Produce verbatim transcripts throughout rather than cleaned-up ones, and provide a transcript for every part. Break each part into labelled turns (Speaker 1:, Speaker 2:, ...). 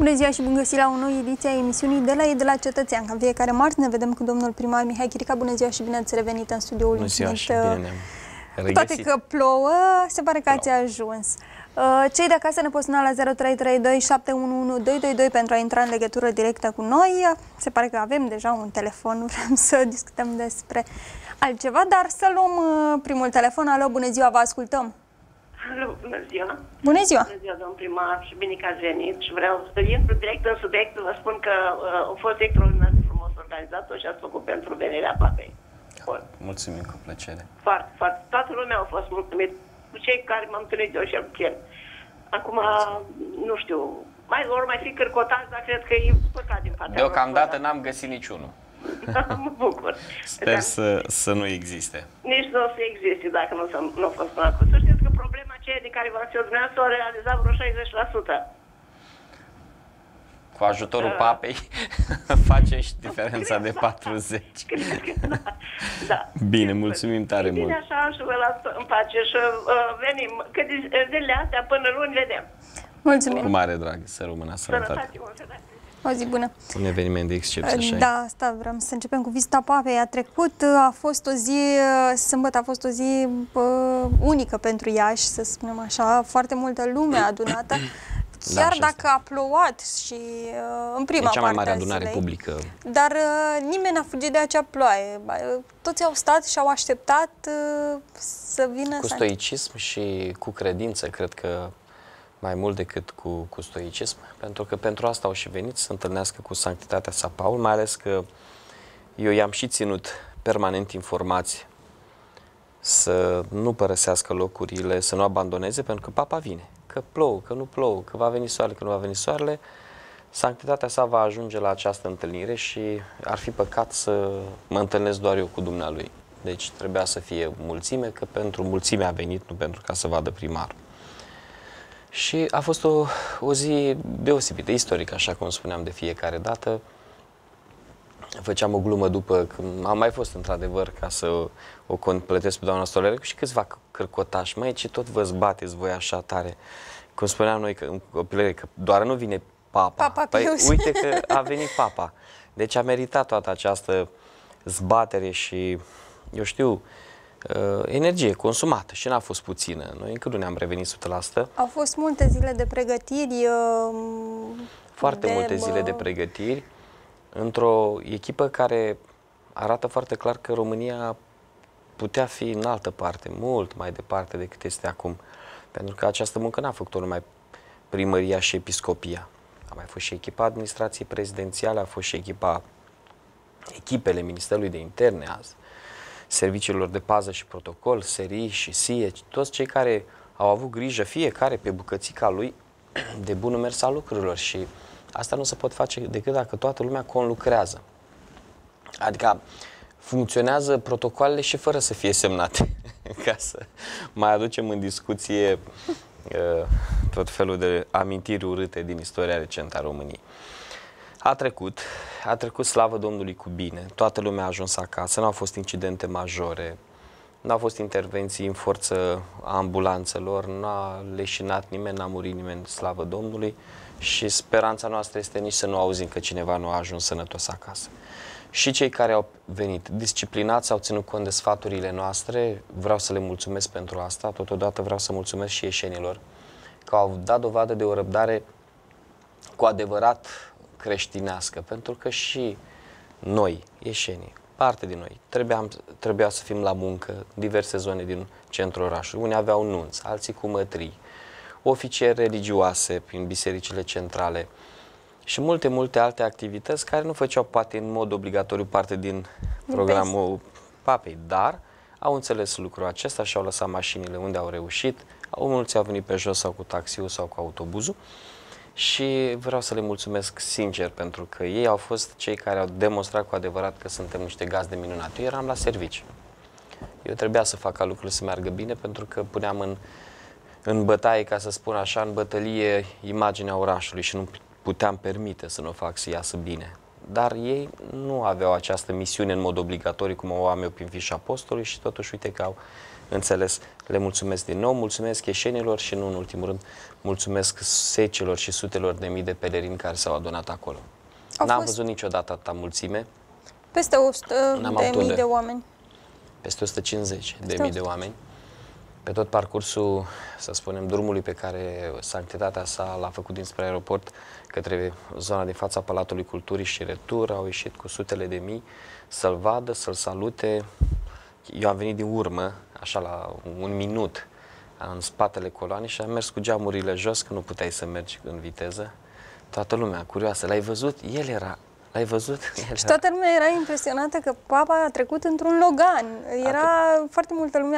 Speaker 1: Bună ziua și bun găsit la o nouă ediție a emisiunii De la ei de la cetățean. Ca fiecare marți ne vedem cu domnul primar Mihai Chirica. Bună ziua și bine ați revenit în studioul
Speaker 2: Bună ziua și bine ne-am regăsit.
Speaker 1: Cu toate că plouă, se pare că ați ajuns. Cei de acasă ne pot suna la zero trei trei doi șapte unu unu doi doi doi pentru a intra în legătură directă cu noi. Se pare că avem deja un telefon, nu vrem să discutăm despre altceva, dar să luăm primul telefon. Alo, bună ziua, vă ascultăm.
Speaker 3: Alo, bună ziua!
Speaker 1: Bună ziua!
Speaker 3: Bună ziua, domn primar, și bine că ați venit. Și vreau să intru direct în subiect, vă spun că uh, a fost extraordinar de frumos organizat și ați făcut pentru venirea papei. Bun.
Speaker 2: Mulțumim, cu plăcere.
Speaker 3: Foarte, foarte. Toată lumea a fost mulțumit. Cu cei care m-am întâlnit eu și el. Acum, nu știu, mai vor mai fi cârcotați, dar cred că e păcat din partea.
Speaker 2: Deocamdată n-am găsit niciunul.
Speaker 3: Mă bucur.
Speaker 2: Sper să, să nu existe.
Speaker 3: Nici nu o să existe dacă nu, nu a fost până acum. Să știți că problema aceea de care v-ați dumneavoastră o realizat vreo șaizeci la sută.
Speaker 2: Cu ajutorul uh, papei face și diferența de patruzeci.
Speaker 3: Da, da.
Speaker 2: Bine, mulțumim tare
Speaker 3: bine,
Speaker 2: mult.
Speaker 3: Bine așa și vă las în pace și uh, venim. Că zilele astea până luni vedem.
Speaker 1: Mulțumim.
Speaker 2: Cu mare drag, să rămână sănătate.
Speaker 1: O zi bună.
Speaker 2: Un eveniment de excepție, așa.
Speaker 1: Da, asta vreau să începem cu vizita papei. A trecut, a fost o zi, sâmbătă a fost o zi uh, unică pentru Iași, să spunem așa, foarte multă lume adunată. Chiar da, dacă a plouat și uh, în prima
Speaker 2: e cea mai mare
Speaker 1: parte
Speaker 2: adunare
Speaker 1: zilei,
Speaker 2: publică.
Speaker 1: Dar uh, nimeni n-a fugit de acea ploaie. Toți au stat și au așteptat uh, să vină.
Speaker 2: Cu stoicism și cu credință, cred că mai mult decât cu, cu stoicism, pentru că pentru asta au și venit să se întâlnească cu sanctitatea sa Paul, mai ales că eu i-am și ținut permanent informații să nu părăsească locurile, să nu abandoneze, pentru că papa vine. Că plouă, că nu plouă, că va veni soarele, că nu va veni soarele, sanctitatea sa va ajunge la această întâlnire și ar fi păcat să mă întâlnesc doar eu cu dumnealui. Deci trebuia să fie mulțime, că pentru mulțime a venit, nu pentru ca să vadă primarul. Și a fost o, o zi deosebită, istorică, așa cum spuneam de fiecare dată. Făceam o glumă după, când am mai fost într-adevăr ca să o completez pe doamna Stolerescu și câțiva cârcotași. Măi, ce tot vă zbateți voi așa tare? Cum spuneam noi că, în copilărie, că doar nu vine papa.
Speaker 1: Papa
Speaker 2: păi,
Speaker 1: Pius.
Speaker 2: Uite că a venit papa. Deci a meritat toată această zbatere și, eu știu, Uh, energie consumată și n-a fost puțină. Noi încă nu ne-am revenit o sută la sută.
Speaker 1: Au fost multe zile de pregătiri. Uh,
Speaker 2: foarte
Speaker 1: de,
Speaker 2: multe zile de pregătiri într-o echipă care arată foarte clar că România putea fi în altă parte, mult mai departe decât este acum. Pentru că această muncă n-a făcut-o numai primăria și episcopia. A mai fost și echipa administrației prezidențiale, a fost și echipa echipele Ministerului de Interne azi, serviciilor de pază și protocol, S R I și S I E, toți cei care au avut grijă, fiecare pe bucățica lui, de bunul mers al lucrurilor și asta nu se pot face decât dacă toată lumea conlucrează. Adică funcționează protocoalele și fără să fie semnate, ca să mai aducem în discuție uh, tot felul de amintiri urâte din istoria recentă a României. A trecut, a trecut slavă Domnului cu bine, toată lumea a ajuns acasă, nu au fost incidente majore, nu au fost intervenții în forță a ambulanțelor, nu a leșinat nimeni, n-a murit nimeni, slavă Domnului și speranța noastră este nici să nu auzim că cineva nu a ajuns sănătos acasă. Și cei care au venit disciplinați, au ținut cont de sfaturile noastre, vreau să le mulțumesc pentru asta, totodată vreau să mulțumesc și ieșenilor, că au dat dovadă de o răbdare cu adevărat creștinească, pentru că și noi, ieșenii, parte din noi, trebuia, trebuia să fim la muncă în diverse zone din centrul orașului. Unii aveau nunți, alții cu mătrii, oficieri religioase prin bisericile centrale și multe, multe alte activități care nu făceau poate în mod obligatoriu parte din programul papei, dar au înțeles lucrul acesta și au lăsat mașinile unde au reușit, au mulți au venit pe jos sau cu taxiul sau cu autobuzul. Și vreau să le mulțumesc sincer pentru că ei au fost cei care au demonstrat cu adevărat că suntem niște gazde minunate. Eu eram la serviciu. Eu trebuia să fac ca lucrurile să meargă bine pentru că puneam în, în bătaie, ca să spun așa, în bătălie imaginea orașului și nu puteam permite să nu o fac să iasă bine. Dar ei nu aveau această misiune în mod obligatoriu cum o am eu prin fișa postului și totuși uite că au înțeles. Le mulțumesc din nou, mulțumesc ieșenilor și nu în ultimul rând, mulțumesc secilor și sutelor de mii de pelerini care s-au adunat acolo. N-am fost... văzut niciodată atâta mulțime.
Speaker 1: Peste o sută de mii de oameni.
Speaker 2: Peste o sută cincizeci de mii de oameni. Pe tot parcursul, să spunem, drumului pe care Sanctitatea sa l-a făcut dinspre aeroport către zona de fața Palatului Culturii și retur, au ieșit cu sutele de mii să-l vadă, să-l salute. Eu am venit din urmă, așa la un minut, în spatele coloanei și am mers cu geamurile jos, că nu puteai să mergi în viteză. Toată lumea curioasă. L-ai văzut? El era... L-ai văzut? El
Speaker 1: și toată lumea era impresionată că papa a trecut într-un Logan. Era Atât. foarte multă lume,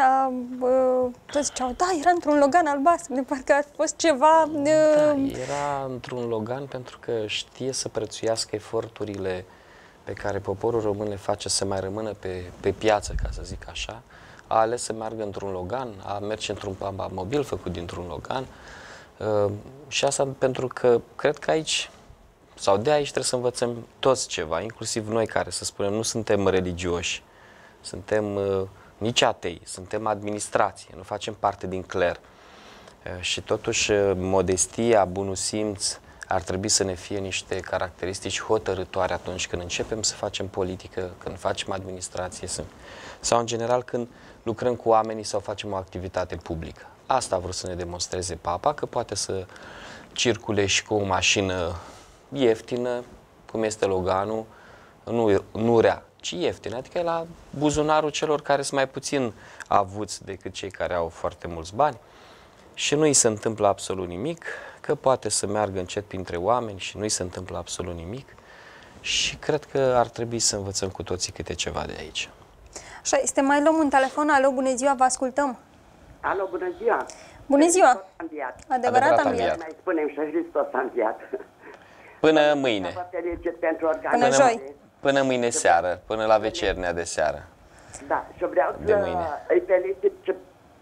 Speaker 1: uh, toți ziceau, da, era într-un Logan albastru, de parcă ar fi fost ceva... Uh...
Speaker 2: Da, era într-un Logan pentru că știe să prețuiască eforturile pe care poporul român le face să mai rămână pe, pe piață, ca să zic așa. A ales să meargă într-un Logan, a merge într-un mobil făcut dintr-un Logan. Uh, și asta pentru că cred că aici... sau de aici trebuie să învățăm toți ceva, inclusiv noi care, să spunem, nu suntem religioși, suntem uh, nici atei, suntem administrație, nu facem parte din cler. Uh, și totuși uh, modestia, bunul simț ar trebui să ne fie niște caracteristici hotărâtoare atunci când începem să facem politică, când facem administrație sau în general când lucrăm cu oamenii sau facem o activitate publică. Asta a vrut să ne demonstreze papa, că poate să circule și cu o mașină ieftină, cum este Loganul, nu, nu rea, ci ieftină, adică e la buzunarul celor care sunt mai puțin avuți decât cei care au foarte mulți bani și nu îi se întâmplă absolut nimic, că poate să meargă încet printre oameni și nu îi se întâmplă absolut nimic și cred că ar trebui să învățăm cu toții câte ceva de aici.
Speaker 1: Așa este, mai luăm un telefon. Alo, bună ziua, vă ascultăm.
Speaker 4: Alo, bună ziua.
Speaker 1: Bună ziua.
Speaker 4: Adevărat,
Speaker 1: Adevărat am înviat.
Speaker 4: Mai spunem și Hristos a înviat.
Speaker 2: Până mâine.
Speaker 1: Până joi.
Speaker 2: Până mâine seară, până la vecernea de seară.
Speaker 4: Da, și vreau să îi felicit,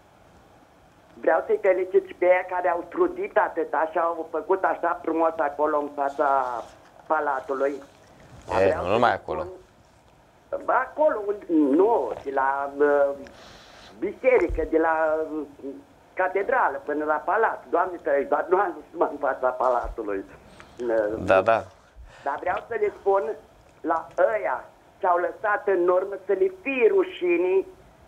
Speaker 4: vreau să-i felicit și pe aia care au trudit atâta și au făcut așa frumos acolo în fața palatului.
Speaker 2: E, nu numai acolo.
Speaker 4: Acolo, nu, de la uh, biserică, de la uh, catedrală până la palat. Doamne tăi, doar nu am zis în fața palatului.
Speaker 2: Da, da.
Speaker 4: Dar vreau să le spun la ăia ce-au lăsat în urmă să le fie rușinii,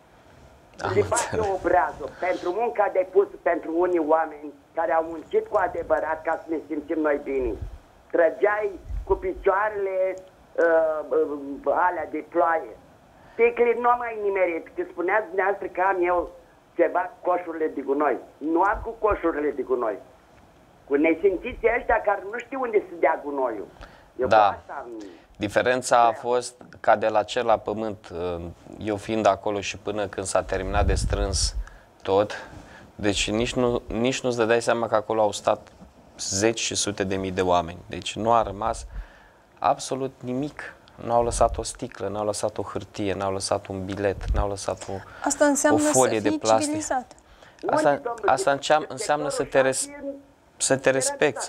Speaker 4: să le bate obrazul pentru munca depusă pentru unii oameni care au muncit cu adevărat ca să ne simțim noi bine. Trăgeai cu picioarele uh, uh, alea de ploaie. Sticlii nu am mai nimerit, că spuneați dumneavoastră că am eu ceva cu coșurile de gunoi. Nu am cu coșurile de gunoi. Cu nesimțiții ăștia care nu știu unde se dea gunoiul. Eu
Speaker 2: da. Diferența a fost ca de la cer la pământ, eu fiind acolo și până când s-a terminat de strâns tot, deci nici nu, nici nu-ți dădeai seama că acolo au stat zeci și sute de mii de oameni. Deci nu a rămas absolut nimic. N-au lăsat o sticlă, n-au lăsat o hârtie, n-au lăsat un bilet, n-au lăsat o,
Speaker 1: asta înseamnă
Speaker 2: o folie
Speaker 1: să
Speaker 2: de plastic.
Speaker 1: Civilizat.
Speaker 2: Asta, asta înseamnă, înseamnă să te, res, să te respecti.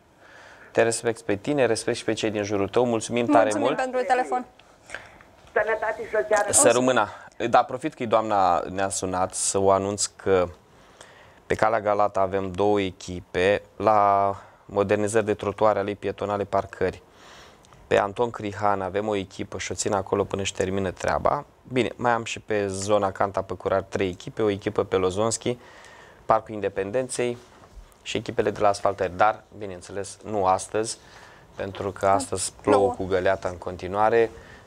Speaker 2: Te respecti pe tine, respecti și pe cei din jurul tău. Mulțumim, Mulțumim tare mult.
Speaker 1: pentru telefon.
Speaker 4: Sănătate și o seară.
Speaker 2: Să rămână. Da, profit că doamna ne-a sunat să o anunț că pe Calea Galata avem două echipe la modernizări de trotuare ale pietonale, parcări. Pe Anton Crihan avem o echipă și o țin acolo până își termină treaba. Bine, mai am și pe zona Canta Păcurar trei echipe, o echipă pe Lozonski, Parcul Independenței și echipele de la asfaltări. Dar, bineînțeles, nu astăzi, pentru că astăzi plouă cu găleata în continuare.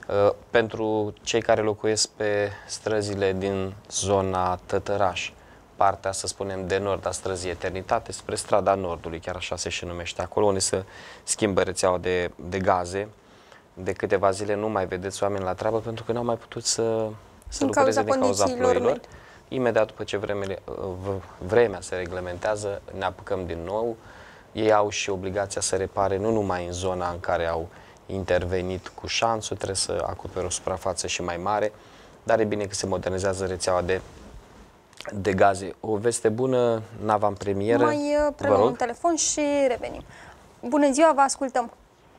Speaker 2: Pentru cei care locuiesc pe străzile din zona Tătăraș, partea, să spunem, de nord a străzii Eternitate, spre strada Nordului, chiar așa se și numește acolo, unde se schimbă rețeaua de, de gaze. De câteva zile nu mai vedeți oameni la treabă pentru că n-au mai putut să, să lucreze din cauza ploilor. Imediat după ce vremele, vremea se reglementează, ne apucăm din nou. Ei au și obligația să repare nu numai în zona în care au intervenit cu șanțul, trebuie să acopere o suprafață și mai mare, dar e bine că se modernizează rețeaua de de gaze. O veste bună, nava în premieră.
Speaker 1: Mai preluăm un telefon și revenim. Bună ziua, vă ascultăm.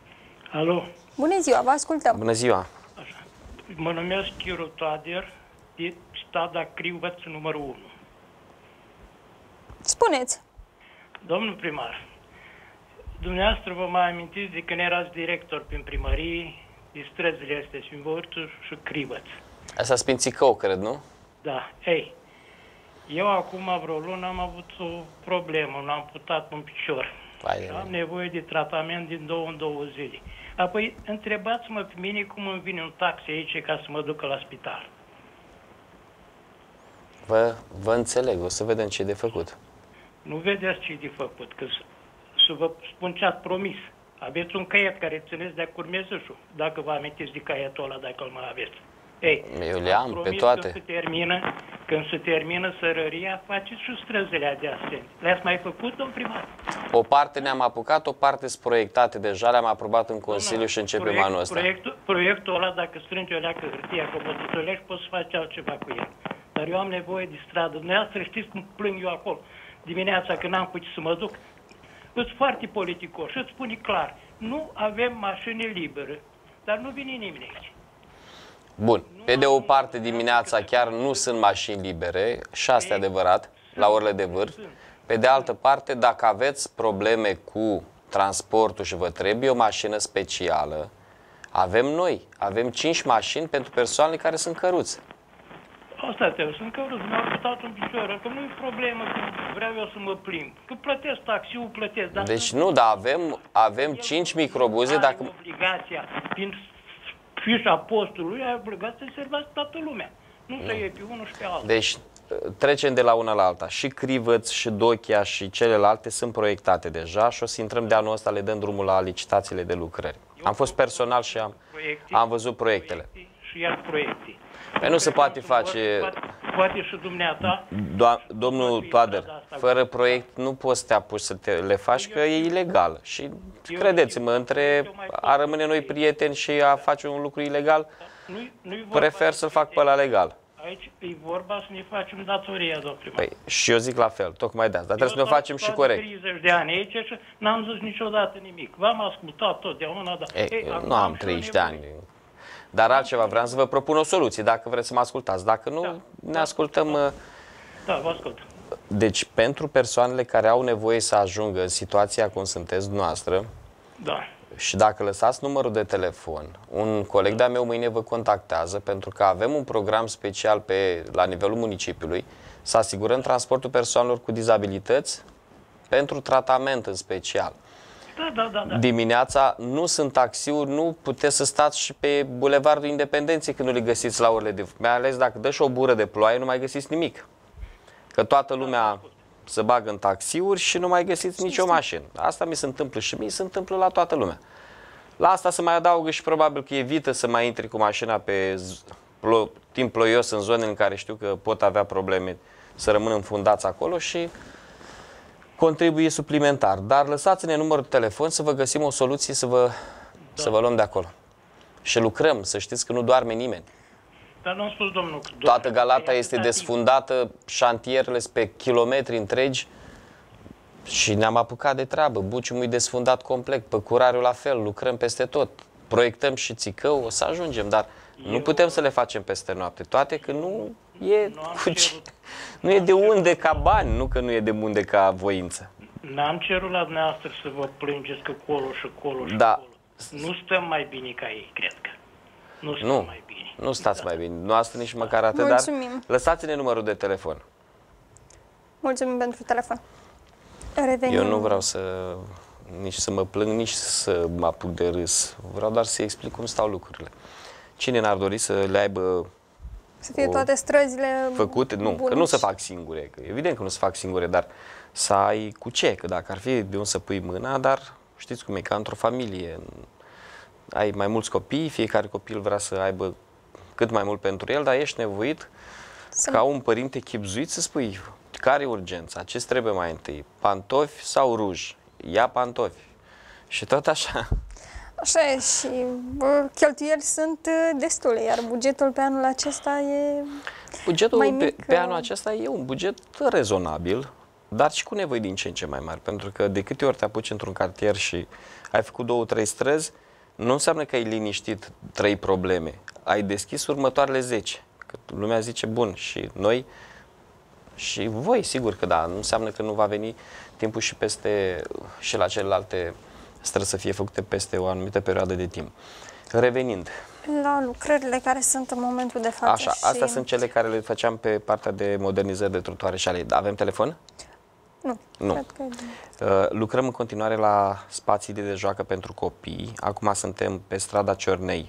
Speaker 5: Alo.
Speaker 1: Bună ziua, vă ascultăm.
Speaker 2: Bună ziua.
Speaker 5: Așa. Mă numesc Chiru Tader de strada Crivăț numărul unu.
Speaker 1: Spuneți.
Speaker 5: Domnul primar, dumneavoastră vă mai amintiți de când erați director prin primărie, de străzile astea, Sfânvorțu și Crivăț.
Speaker 2: Asta Sfințicău, cred, nu?
Speaker 5: Da, ei, eu acum vreo lună am avut o problemă, m-am amputat un picior.
Speaker 2: Vai,
Speaker 5: Am nevoie de tratament din două în două zile. Apoi, întrebați-mă pe mine cum îmi vine un taxi aici ca să mă ducă la spital.
Speaker 2: Vă, vă înțeleg, o să vedem ce e de făcut.
Speaker 5: Nu vedeți ce e de făcut, că să vă spun ce ați promis. Aveți un caiet care țineți de-a curmezușul, dacă vă amintiți de caietul ăla, dacă îl mai aveți. Ei,
Speaker 2: eu le am pe toate.
Speaker 5: Când se termină, când se termină sărăria, faceți și străzile de astea. Le-ați mai făcut, domn primar?
Speaker 2: O parte ne-am apucat, o parte sunt proiectate deja, le-am aprobat în Consiliu no, și începem
Speaker 5: proiect,
Speaker 2: anul ăsta.
Speaker 5: Proiectul, proiectul ăla, dacă strânge o leacă hârtie, acolo tutolești, poți să faci altceva cu el. Dar eu am nevoie de stradă. Dumneavoastră știți cum plâng eu acolo dimineața când n-am cu ce să mă duc? Îți foarte politicos și îți spune clar, nu avem mașini libere, dar nu vine nimeni aici.
Speaker 2: Bun, pe de o parte dimineața chiar nu sunt mașini libere, și asta e adevărat, la orele de vârf. Pe de altă parte, dacă aveți probleme cu transportul și vă trebuie o mașină specială, avem noi, avem cinci mașini pentru persoanele care sunt căruțe.
Speaker 5: Asta te sunt căruț, mi-au ajutat un picior, că nu e problemă că vreau eu să mă plimb. Că plătesc taxiul, plătesc. Dar
Speaker 2: deci nu, dar avem, avem cinci microbuze. Dacă
Speaker 5: obligația, prin fișa postului, ai obligat să servească toată lumea. Nu să iei pe unul și pe altul.
Speaker 2: Deci trecem de la una la alta. Și Crivăț, și Dochia, și celelalte sunt proiectate deja și o să intrăm de anul ăsta, le dăm drumul la licitațiile de lucrări. Am fost personal și am, am văzut proiectele.
Speaker 5: Și iar proiecte.
Speaker 2: Păi nu se poate face...
Speaker 5: Poate, poate și dumneata...
Speaker 2: Do domnul Toader, fără proiect nu poți să te apuci să te, le faci, că e ilegal. Și credeți-mă, între a rămâne noi prieteni și a face un lucru ilegal, prefer să-l fac pe ăla legal.
Speaker 5: Aici e vorba să ne facem datoria, domnul primar.
Speaker 2: Păi, și eu zic la fel, tocmai de asta, dar trebuie să ne o facem și corect.
Speaker 5: Eu treizeci de ani aici și n-am zis niciodată nimic. V-am ascultat totdeauna, dar...
Speaker 2: Ei, Ei, nu am treizeci de ani. Dar altceva, vreau să vă propun o soluție, dacă vreți să mă ascultați. Dacă nu, da, ne ascultăm...
Speaker 5: Da, da, vă ascult.
Speaker 2: Deci, pentru persoanele care au nevoie să ajungă în situația cum sunteți dumneavoastră,
Speaker 5: da.
Speaker 2: Și dacă lăsați numărul de telefon, un coleg de-a meu mâine vă contactează, pentru că avem un program special pe, la nivelul municipiului, să asigurăm transportul persoanelor cu dizabilități pentru tratament în special.
Speaker 5: Da, da, da, da.
Speaker 2: Dimineața nu sunt taxiuri, nu puteți să stați și pe Bulevardul Independenței când nu le găsiți la orele de... Mai ales dacă dă și o bură de ploaie, nu mai găsiți nimic. Că toată lumea se bagă în taxiuri și nu mai găsiți nicio mașină. Asta mi se întâmplă și mie, se întâmplă la toată lumea. La asta se mai adaugă și probabil că evită să mai intri cu mașina pe plo timp ploios în zone în care știu că pot avea probleme să rămână înfundați acolo și contribuie suplimentar. Dar lăsați-ne numărul de telefon să vă găsim o soluție să vă, da. să vă luăm de acolo. Și lucrăm, să știți că nu doarme nimeni.
Speaker 5: Dar nu am spus, domnul,
Speaker 2: toată Galata este desfundată, șantierele pe kilometri întregi și ne-am apucat de treabă. Buciumul e desfundat complet, Păcurariul la fel, lucrăm peste tot. Proiectăm și Țicău, o să ajungem, dar Eu... nu putem să le facem peste noapte. Toate că nu e,
Speaker 5: nu
Speaker 2: cu ce... nu e de unde ca bani, nu că nu e de unde ca voință.
Speaker 5: N-am cerut la dumneavoastră să vă plângeți că colo și colo și
Speaker 2: da.
Speaker 5: colo. Nu stăm mai bine ca ei, cred că. Nu stăm
Speaker 2: nu.
Speaker 5: mai bine.
Speaker 2: Nu stați mai bine, noastră nici măcar atât,
Speaker 1: Mulțumim.
Speaker 2: Dar lăsați-ne numărul de telefon.
Speaker 1: Mulțumim pentru telefon. Revenim.
Speaker 2: Eu nu vreau să nici să mă plâng, nici să mă apuc de râs. Vreau doar să explic cum stau lucrurile. Cine n-ar dori să le aibă
Speaker 1: să fie toate străzile
Speaker 2: făcute? Nu,
Speaker 1: bune.
Speaker 2: Că nu se fac singure. Că evident că nu se fac singure, dar să ai cu ce? Că dacă ar fi de unde să pui mâna, dar știți cum e, ca într-o familie. Ai mai mulți copii, fiecare copil vrea să aibă cât mai mult pentru el, dar ești nevoit să... ca un părinte chibzuit să spui care e urgența, ce trebuie mai întâi, pantofi sau ruj, ia pantofi și tot așa.
Speaker 1: Așa e și bă, cheltuieli sunt destule, iar bugetul pe anul acesta e
Speaker 2: bugetul
Speaker 1: mai
Speaker 2: pe,
Speaker 1: mic.
Speaker 2: pe anul acesta e un buget rezonabil, dar și cu nevoi din ce în ce mai mari, pentru că de câte ori te apuci într-un cartier și ai făcut două, trei străzi, nu înseamnă că ai liniștit trei probleme. Ai deschis următoarele zece. Că lumea zice, bun, și noi și voi, sigur că da, nu înseamnă că nu va veni timpul și peste și la celelalte străzi să fie făcute peste o anumită perioadă de timp. Revenind
Speaker 1: la lucrările care sunt în momentul de față.
Speaker 2: Așa,
Speaker 1: și...
Speaker 2: astea sunt cele care le făceam pe partea de modernizări de trotuare și alei. Avem telefon?
Speaker 1: Nu.
Speaker 2: Nu.
Speaker 1: Cred că...
Speaker 2: Uh, lucrăm în continuare la spații de joacă pentru copii. Acum suntem pe strada Ciornei.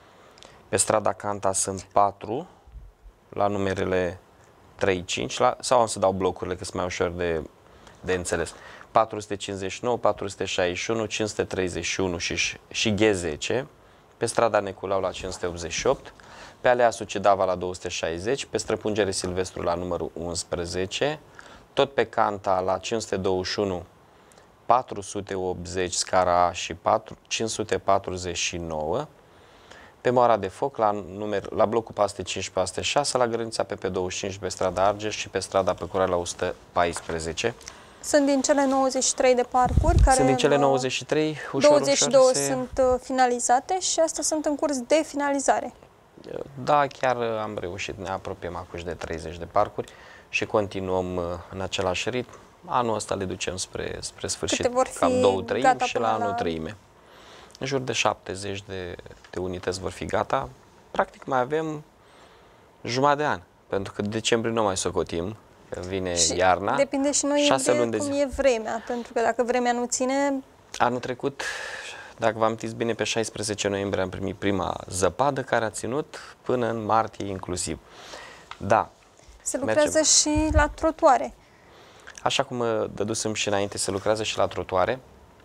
Speaker 2: Pe strada Canta sunt patru, la numerele trei cinci, la, sau am să dau blocurile, că sunt mai ușor de, de înțeles. patru sute cincizeci și nouă, patru sute șaizeci și unu, cinci sute treizeci și unu și, și G zece, pe strada Neculau la cinci sute optzeci și opt, pe alea Sucedava la două sute șaizeci, pe străpungere Silvestru la numărul unsprezece, tot pe Canta la cinci sute douăzeci și unu, patru sute optzeci scara A și cinci sute patruzeci și nouă, pe Moara de Foc la, numer, la blocul patru sute cinci patru sute șase, la granița P P douăzeci și cinci pe strada Argeș și pe strada Păcurare la o sută paisprezece.
Speaker 1: Sunt din cele nouăzeci și trei de parcuri care...
Speaker 2: Sunt din cele nouăzeci și trei, ușor,
Speaker 1: douăzeci și două
Speaker 2: ușor se...
Speaker 1: sunt finalizate și astea sunt în curs de finalizare.
Speaker 2: Da, chiar am reușit, ne apropiem acum de treizeci de parcuri și continuăm în același ritm. Anul ăsta le ducem spre, spre sfârșit,
Speaker 1: Câte vor fi
Speaker 2: cam două treimi și la anul
Speaker 1: la...
Speaker 2: treime. În jur de șaptezeci de, de unități vor fi gata. Practic mai avem jumătate de an, pentru că decembrie nu mai socotim, că vine
Speaker 1: și
Speaker 2: iarna.
Speaker 1: Depinde și noi de,
Speaker 2: luni de
Speaker 1: cum
Speaker 2: zi.
Speaker 1: e vremea, pentru că dacă vremea nu ține...
Speaker 2: Anul trecut, dacă vă amintiți bine, pe șaisprezece noiembrie am primit prima zăpadă care a ținut până în martie inclusiv. Da.
Speaker 1: Se lucrează mergem. Și la trotuare.
Speaker 2: Așa cum dădusem și înainte, se lucrează și la trotuare.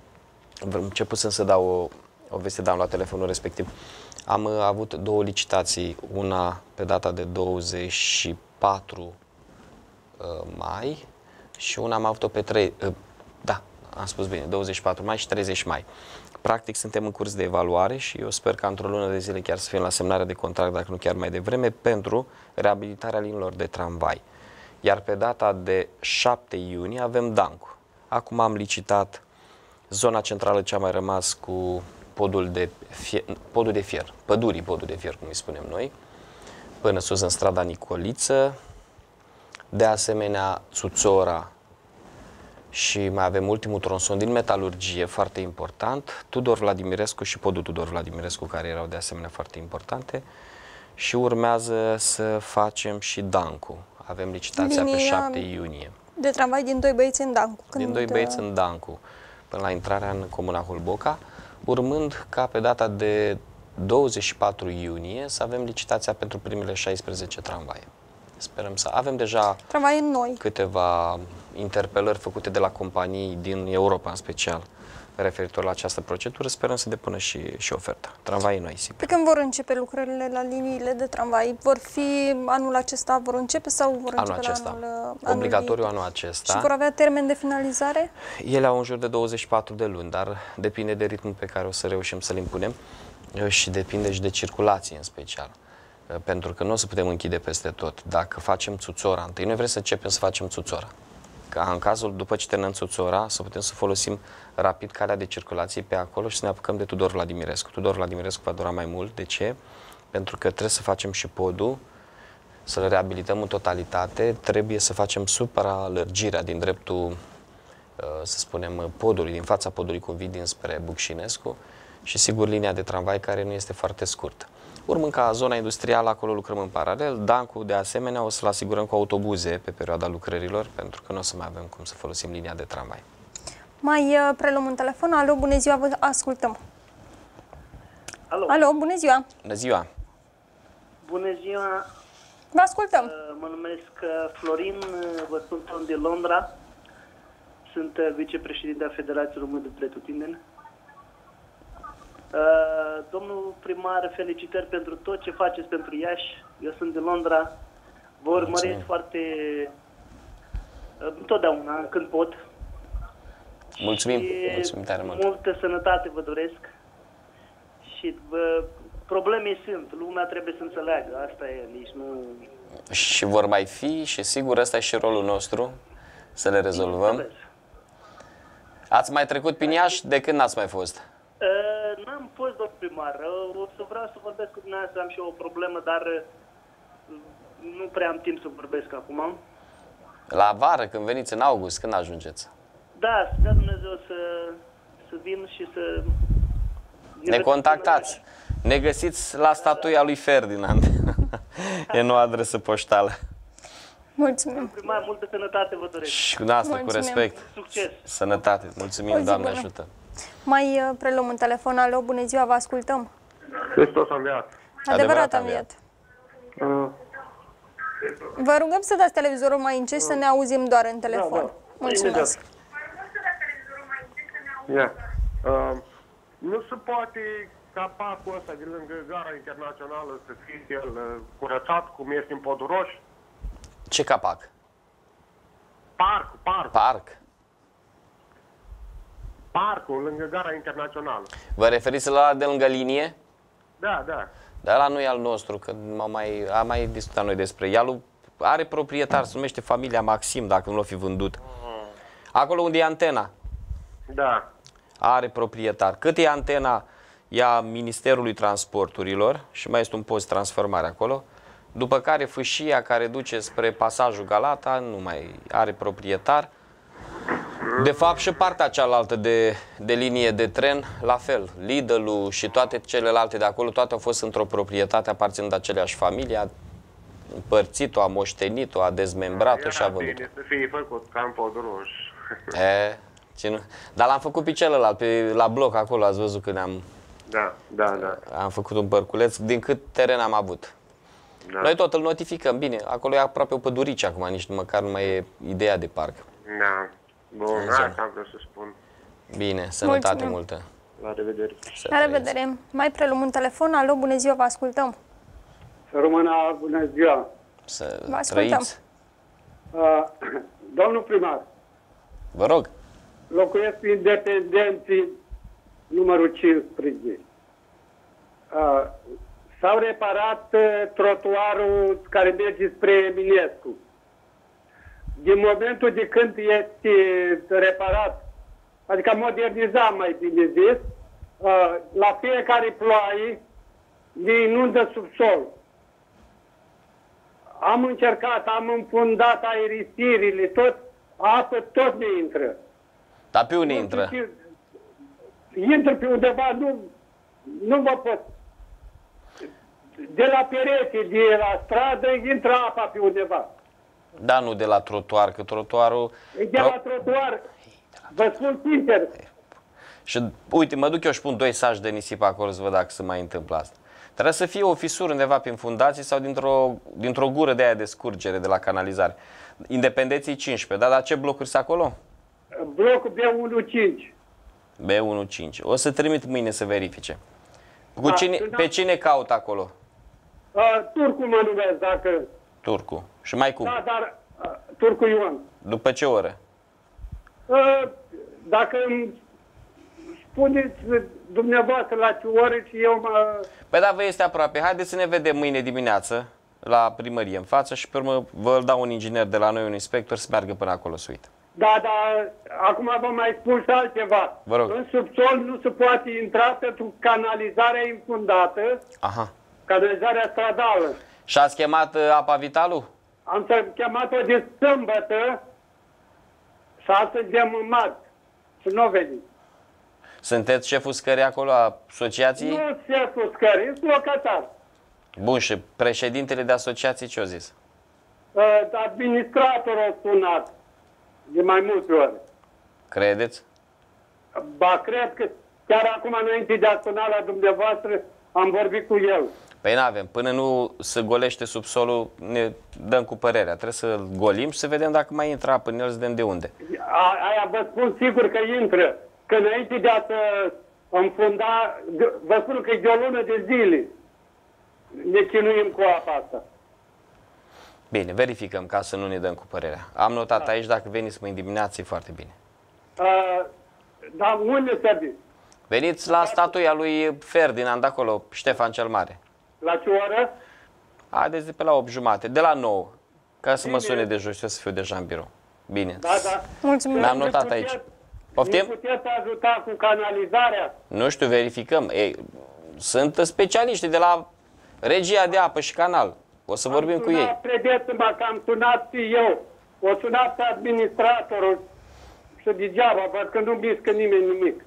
Speaker 2: Am început să dau o, o veste, dar am luat telefonul respectiv. Am uh, avut două licitații, una pe data de douăzeci și patru uh, mai și una am avut-o pe trei, uh, da, am spus bine, douăzeci și patru mai și treizeci mai. Practic suntem în curs de evaluare și eu sper că într-o lună de zile chiar să fim la semnare de contract, dacă nu chiar mai devreme, pentru reabilitarea liniilor de tramvai. Iar pe data de șapte iunie avem Dancu. Acum am licitat zona centrală, ce a mai rămas cu podul de fier, podul de fier, pădurii podul de fier, cum îi spunem noi, până sus în strada Nicoliță, de asemenea Țuțora și mai avem ultimul tronson din metalurgie, foarte important, Tudor Vladimirescu și podul Tudor Vladimirescu, care erau de asemenea foarte importante, și urmează să facem și Dancu. Avem licitația Linia pe șapte iunie.
Speaker 1: De tramvai din Doi Băieți în Dancu.
Speaker 2: Când din Doi Băieți în Dancu, până la intrarea în comuna Hulboca, urmând ca pe data de douăzeci și patru iunie să avem licitația pentru primele șaisprezece tramvaie. Sperăm să avem deja
Speaker 1: tramvaie noi.
Speaker 2: Câteva interpelări făcute de la companii din Europa în special referitor la această procedură. Sperăm să depună și, și oferta. Tramvaii noi, sigur.
Speaker 1: Pe când vor începe lucrările la liniile de tramvai? Vor fi anul acesta, vor începe sau vor
Speaker 2: anul
Speaker 1: începe
Speaker 2: acesta.
Speaker 1: la anul,
Speaker 2: Obligatoriu
Speaker 1: anul,
Speaker 2: anul acesta.
Speaker 1: Și vor avea termen de finalizare?
Speaker 2: Ele au în jur de douăzeci și patru de luni, dar depinde de ritmul pe care o să reușim să-l impunem și depinde și de circulație în special. Pentru că nu o să putem închide peste tot. Dacă facem Țuțora întâi, noi vrem să începem să facem Țuțora. Ca în cazul, după ce terminăm Țuțora, să putem să folosim rapid calea de circulație pe acolo și să ne apucăm de Tudor Vladimirescu. Tudor Vladimirescu va dura mai mult. De ce? Pentru că trebuie să facem și podul, să-l reabilităm în totalitate, trebuie să facem supralărgirea din dreptul, să spunem, podului, din fața podului cum vii dinspre Bucșinescu și, sigur, linia de tramvai care nu este foarte scurtă. Urmând ca zona industrială, acolo lucrăm în paralel. Dancu, de asemenea, o să-l asigurăm cu autobuze pe perioada lucrărilor, pentru că nu o să mai avem cum să folosim linia de tramvai.
Speaker 1: Mai uh, preluăm un telefon. Alo, bună ziua, vă ascultăm.
Speaker 6: Alo.
Speaker 1: Alo, bună ziua.
Speaker 2: Bună ziua.
Speaker 6: Bună ziua.
Speaker 1: Vă ascultăm. Uh,
Speaker 6: mă numesc Florin, vă sunt din Londra. Sunt vicepreședinte a Federației Române de Pretutindeni. Uh, domnul primar, felicitări pentru tot ce faceți pentru Iași. Eu sunt din Londra. Vă urmăresc foarte uh, întotdeauna, când pot.
Speaker 2: Mulțumim.
Speaker 6: Și
Speaker 2: Mulțumim tare mult.
Speaker 6: Multă sănătate vă doresc. Și uh, probleme sunt. Lumea trebuie să înțeleagă. Asta e, nici nu...
Speaker 2: Și vor mai fi și sigur ăsta e și rolul nostru, să le rezolvăm. Ați mai trecut prin Iași? De când n-ați mai fost?
Speaker 6: Uh, n-am fost, domnul primar. Uh, o să vreau să vorbesc cu dumneavoastră, am și eu o problemă, dar nu prea am timp să vorbesc acum.
Speaker 2: La vară, când veniți în august, când ajungeți?
Speaker 6: Da, să dea Dumnezeu să, să vin și să...
Speaker 2: Ne contactați. Ne găsiți la statuia lui Ferdinand. E noua adresă poștală.
Speaker 1: Mulțumim.
Speaker 6: Primar, multă sănătate vă doresc.
Speaker 2: Și cu asta, cu
Speaker 1: Mulțumim.
Speaker 2: respect.
Speaker 6: Succes.
Speaker 2: Sănătate. Mulțumim,
Speaker 1: O zi
Speaker 2: Doamne
Speaker 1: bună.
Speaker 2: ajută.
Speaker 1: Mai uh, preluăm un telefon. Alo, bună ziua, vă ascultăm.
Speaker 7: Hristos a înviat.
Speaker 1: Adevărat,
Speaker 2: Adevărat
Speaker 1: am
Speaker 2: înviat.
Speaker 1: viat.
Speaker 7: Uh,
Speaker 1: Vă rugăm să dați televizorul mai încet să ne auzim doar în telefon.
Speaker 7: Da, da.
Speaker 1: Mulțumesc.
Speaker 7: yeah. uh, nu se poate ca parcul ăsta de lângă gara internațională să fie el uh, curățat, cum este în Poduroș?
Speaker 2: Ce capac?
Speaker 7: Parc, parc,
Speaker 2: Parc.
Speaker 7: parcul lângă gara internațională.
Speaker 2: Vă referiți la de lângă linie?
Speaker 7: Da, da.
Speaker 2: Dar ăla nu e al nostru, că am mai, am mai discutat noi despre el. Are proprietar, se numește familia Maxim, dacă nu l-o fi vândut. Acolo unde e antena,
Speaker 7: Da.
Speaker 2: are proprietar. Cât e antena, e a Ministerului Transporturilor și mai este un post de transformare acolo. După care fâșia care duce spre pasajul Galata nu mai are proprietar. De fapt și partea cealaltă de, de linie de tren, la fel. Lidl-ul și toate celelalte de acolo, toate au fost într-o proprietate aparținând aceleași familii. A împărțit-o, a moștenit-o, a dezmembrat-o și a
Speaker 7: Era
Speaker 2: vândut-o.
Speaker 7: bine să fie făcut ca în Poduroș.
Speaker 2: E, cine... Dar l-am făcut pe celălalt, pe, la bloc acolo, ați văzut când am,
Speaker 7: Da, da, da.
Speaker 2: am făcut un părculeț, din cât teren am avut.
Speaker 7: Da.
Speaker 2: Noi tot îl notificăm, bine, acolo e aproape o pădurice acum, nici măcar nu mai e ideea de parc.
Speaker 7: Da. Bun,
Speaker 2: În
Speaker 7: asta
Speaker 2: zonă.
Speaker 7: am vrut să spun.
Speaker 2: Bine, sănătate
Speaker 1: Mulțumim.
Speaker 2: multă.
Speaker 7: La revedere.
Speaker 2: Să
Speaker 1: La
Speaker 2: trăiți.
Speaker 1: revedere. Mai preluăm un telefon. Alo, bună ziua, vă ascultăm.
Speaker 8: Să rămână bună ziua.
Speaker 2: Să
Speaker 1: Vă ascultăm.
Speaker 2: trăiți.
Speaker 8: Uh, domnul primar,
Speaker 2: Vă rog.
Speaker 8: locuiesc în Independenții numărul cincisprezece. Uh, s-au reparat uh, trotuarul care merge spre Eminescu. Din momentul de când este reparat, adică modernizat mai bine zis, uh, la fiecare ploaie ne inundă subsol. Am încercat, am înfundat aerisirile, tot, apă tot ne intră.
Speaker 2: Dar pe unde
Speaker 8: Nu
Speaker 2: intră?
Speaker 8: știu ce- Intră pe undeva, nu, nu vă pot. De la perete, de la stradă, intră apa pe undeva.
Speaker 2: Da, nu de la trotuar, că trotuarul...
Speaker 8: De la trotuar, vă spun sincer,
Speaker 2: Și uite, mă duc eu și pun doi saci de nisip acolo să văd dacă se mai întâmplă asta. Trebuie să fie o fisură undeva prin fundație sau dintr-o dintr-o gură de aia de scurgere de la canalizare. Independenții cincisprezece, da? Dar ce blocuri sunt acolo?
Speaker 8: blocul B unu cinci.
Speaker 2: B unu cinci. O să trimit mâine să verifice. Cu
Speaker 8: Da,
Speaker 2: cine,
Speaker 8: da.
Speaker 2: pe cine caut acolo?
Speaker 8: Uh, Turcu mă numesc, dacă...
Speaker 2: Turcu. Și mai cum?
Speaker 8: Da, dar uh, Turcu Ion.
Speaker 2: După ce oră?
Speaker 8: Uh, dacă îmi spuneți dumneavoastră la ce oră și eu mă...
Speaker 2: Păi da, vă este aproape. Haideți să ne vedem mâine dimineață la primărie în față și pe urmă vă dau un inginer de la noi, un inspector, să meargă până acolo să uită.
Speaker 8: Da, dar acum vă mai spun și altceva.
Speaker 2: Vă rog.
Speaker 8: În subsol nu se poate intra pentru canalizarea infundată,
Speaker 2: Aha.
Speaker 8: canalizarea stradală.
Speaker 2: Și ați chemat uh, apa Vitalul?
Speaker 8: Am să chemat-o de sâmbătă și astăzi de mâmat. Și nu o venit.
Speaker 2: Sunteți șeful scării acolo a asociației?
Speaker 8: Nu se scări, sunt locatar.
Speaker 2: Bun, și președintele de asociație ce-o zis?
Speaker 8: Uh, Administratorul a sunat de mai multe ori.
Speaker 2: Credeți?
Speaker 8: Ba, cred că chiar acum, înainte de a suna la dumneavoastră, am vorbit cu el.
Speaker 2: Păi n-avem. Până nu se golește subsolul, ne dăm cu părerea. Trebuie să-l golim și să vedem dacă mai intră apă în el, să vedem de unde.
Speaker 8: A, aia vă spun sigur că intră. Că înainte de a să înfunda, vă spun că e de o lună de zile ne chinuim cu apa asta.
Speaker 2: Bine, verificăm ca să nu ne dăm cu părerea. Am notat aici, dacă veniți mâine dimineață, e foarte bine.
Speaker 8: Uh, dar unde să vin?
Speaker 2: Veniți la statuia lui Ferdinand acolo, Ștefan cel Mare.
Speaker 8: La ce oră?
Speaker 2: Haideți de pe la opt jumate, de la nouă, ca să mă
Speaker 8: Bine.
Speaker 2: sune de jos și eu să fiu deja în birou. Bine.
Speaker 8: Da, da.
Speaker 1: Mulțumim.
Speaker 2: Mi-am
Speaker 8: Ne
Speaker 2: notat
Speaker 8: puteți-
Speaker 2: aici.
Speaker 8: Ne
Speaker 2: Poftim?
Speaker 8: puteți ajuta cu canalizarea?
Speaker 2: Nu știu, verificăm. Ei, sunt specialiști de la Regia de Apă și Canal. O să vorbim
Speaker 8: am
Speaker 2: cu ei.
Speaker 8: Credeți-mă că am sunat și eu. O sunat pe administratorul și degeaba, văd că nu mișcă nimeni nimic.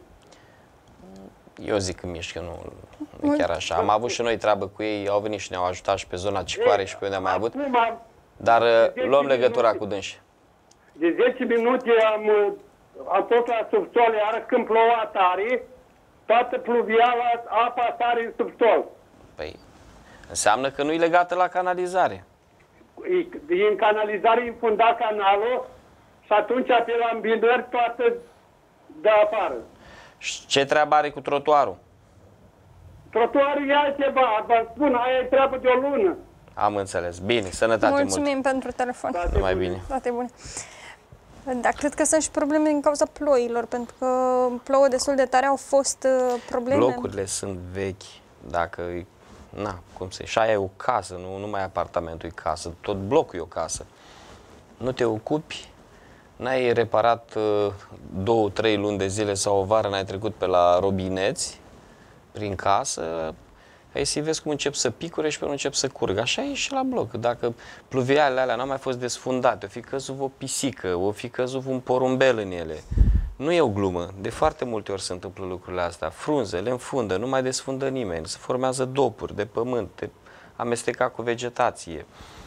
Speaker 2: Eu zic că mișcă, nu, nu chiar așa. Am avut și noi treabă cu ei, au venit și ne-au ajutat și pe zona Cicoare și pe unde am mai avut. Dar luăm legătura cu dânsi.
Speaker 8: De zece minute am, am fost la subsol, iar când ploua tare, toată pluviala, apa sare în subsol.
Speaker 2: Păi, înseamnă că nu e legată la canalizare.
Speaker 8: E, e în canalizare infundat canalul și atunci pe la îmbinări toată de afară.
Speaker 2: Și ce treabă are cu trotuarul?
Speaker 8: Trotuarul e altceva, vă spun, aia e treabă de o lună.
Speaker 2: Am înțeles. Bine, sănătate mult.
Speaker 1: Mulțumim pentru telefon.
Speaker 2: Numai bine.
Speaker 1: Toate bune. Da, cred că sunt și probleme din cauza ploilor, pentru că plouă destul de tare, au fost uh, probleme.
Speaker 2: Blocurile sunt vechi, dacă, na, cum se, și aia e o casă, nu numai apartamentul e casă, tot blocul e o casă. Nu te ocupi, n-ai reparat uh, două, trei luni de zile sau o vară, n-ai trecut pe la robineți prin casă, ai să vezi cum încep să picure și pe urmă încep să curgă. Așa e și la bloc. Dacă pluvialele alea n-au mai fost desfundate, o fi căzut o pisică, o fi căzut un porumbel în ele. Nu e o glumă. De foarte multe ori se întâmplă lucrurile astea. Frunze, le înfundă, nu mai desfundă nimeni. Se formează dopuri de pământ, de amestecat cu vegetație.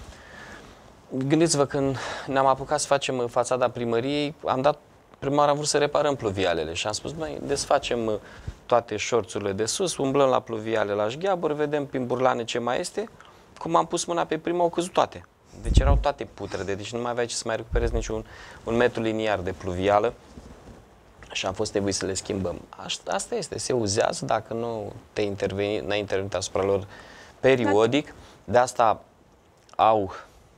Speaker 2: Gândiți-vă, când ne-am apucat să facem fațada primăriei, am dat, prima oară am vrut să reparăm pluvialele și am spus, mai desfacem toate șorțurile de sus, umblăm la pluviale, la șgheaburi, vedem prin burlane ce mai este. Cum am pus mâna pe prima, au căzut toate. Deci erau toate putrede, deci nu mai aveai ce să mai recuperezi niciun un metru liniar de pluvială și am fost nevoit să le schimbăm. Asta este, se uzează dacă nu te interveni, n-ai intervenit asupra lor periodic. De asta au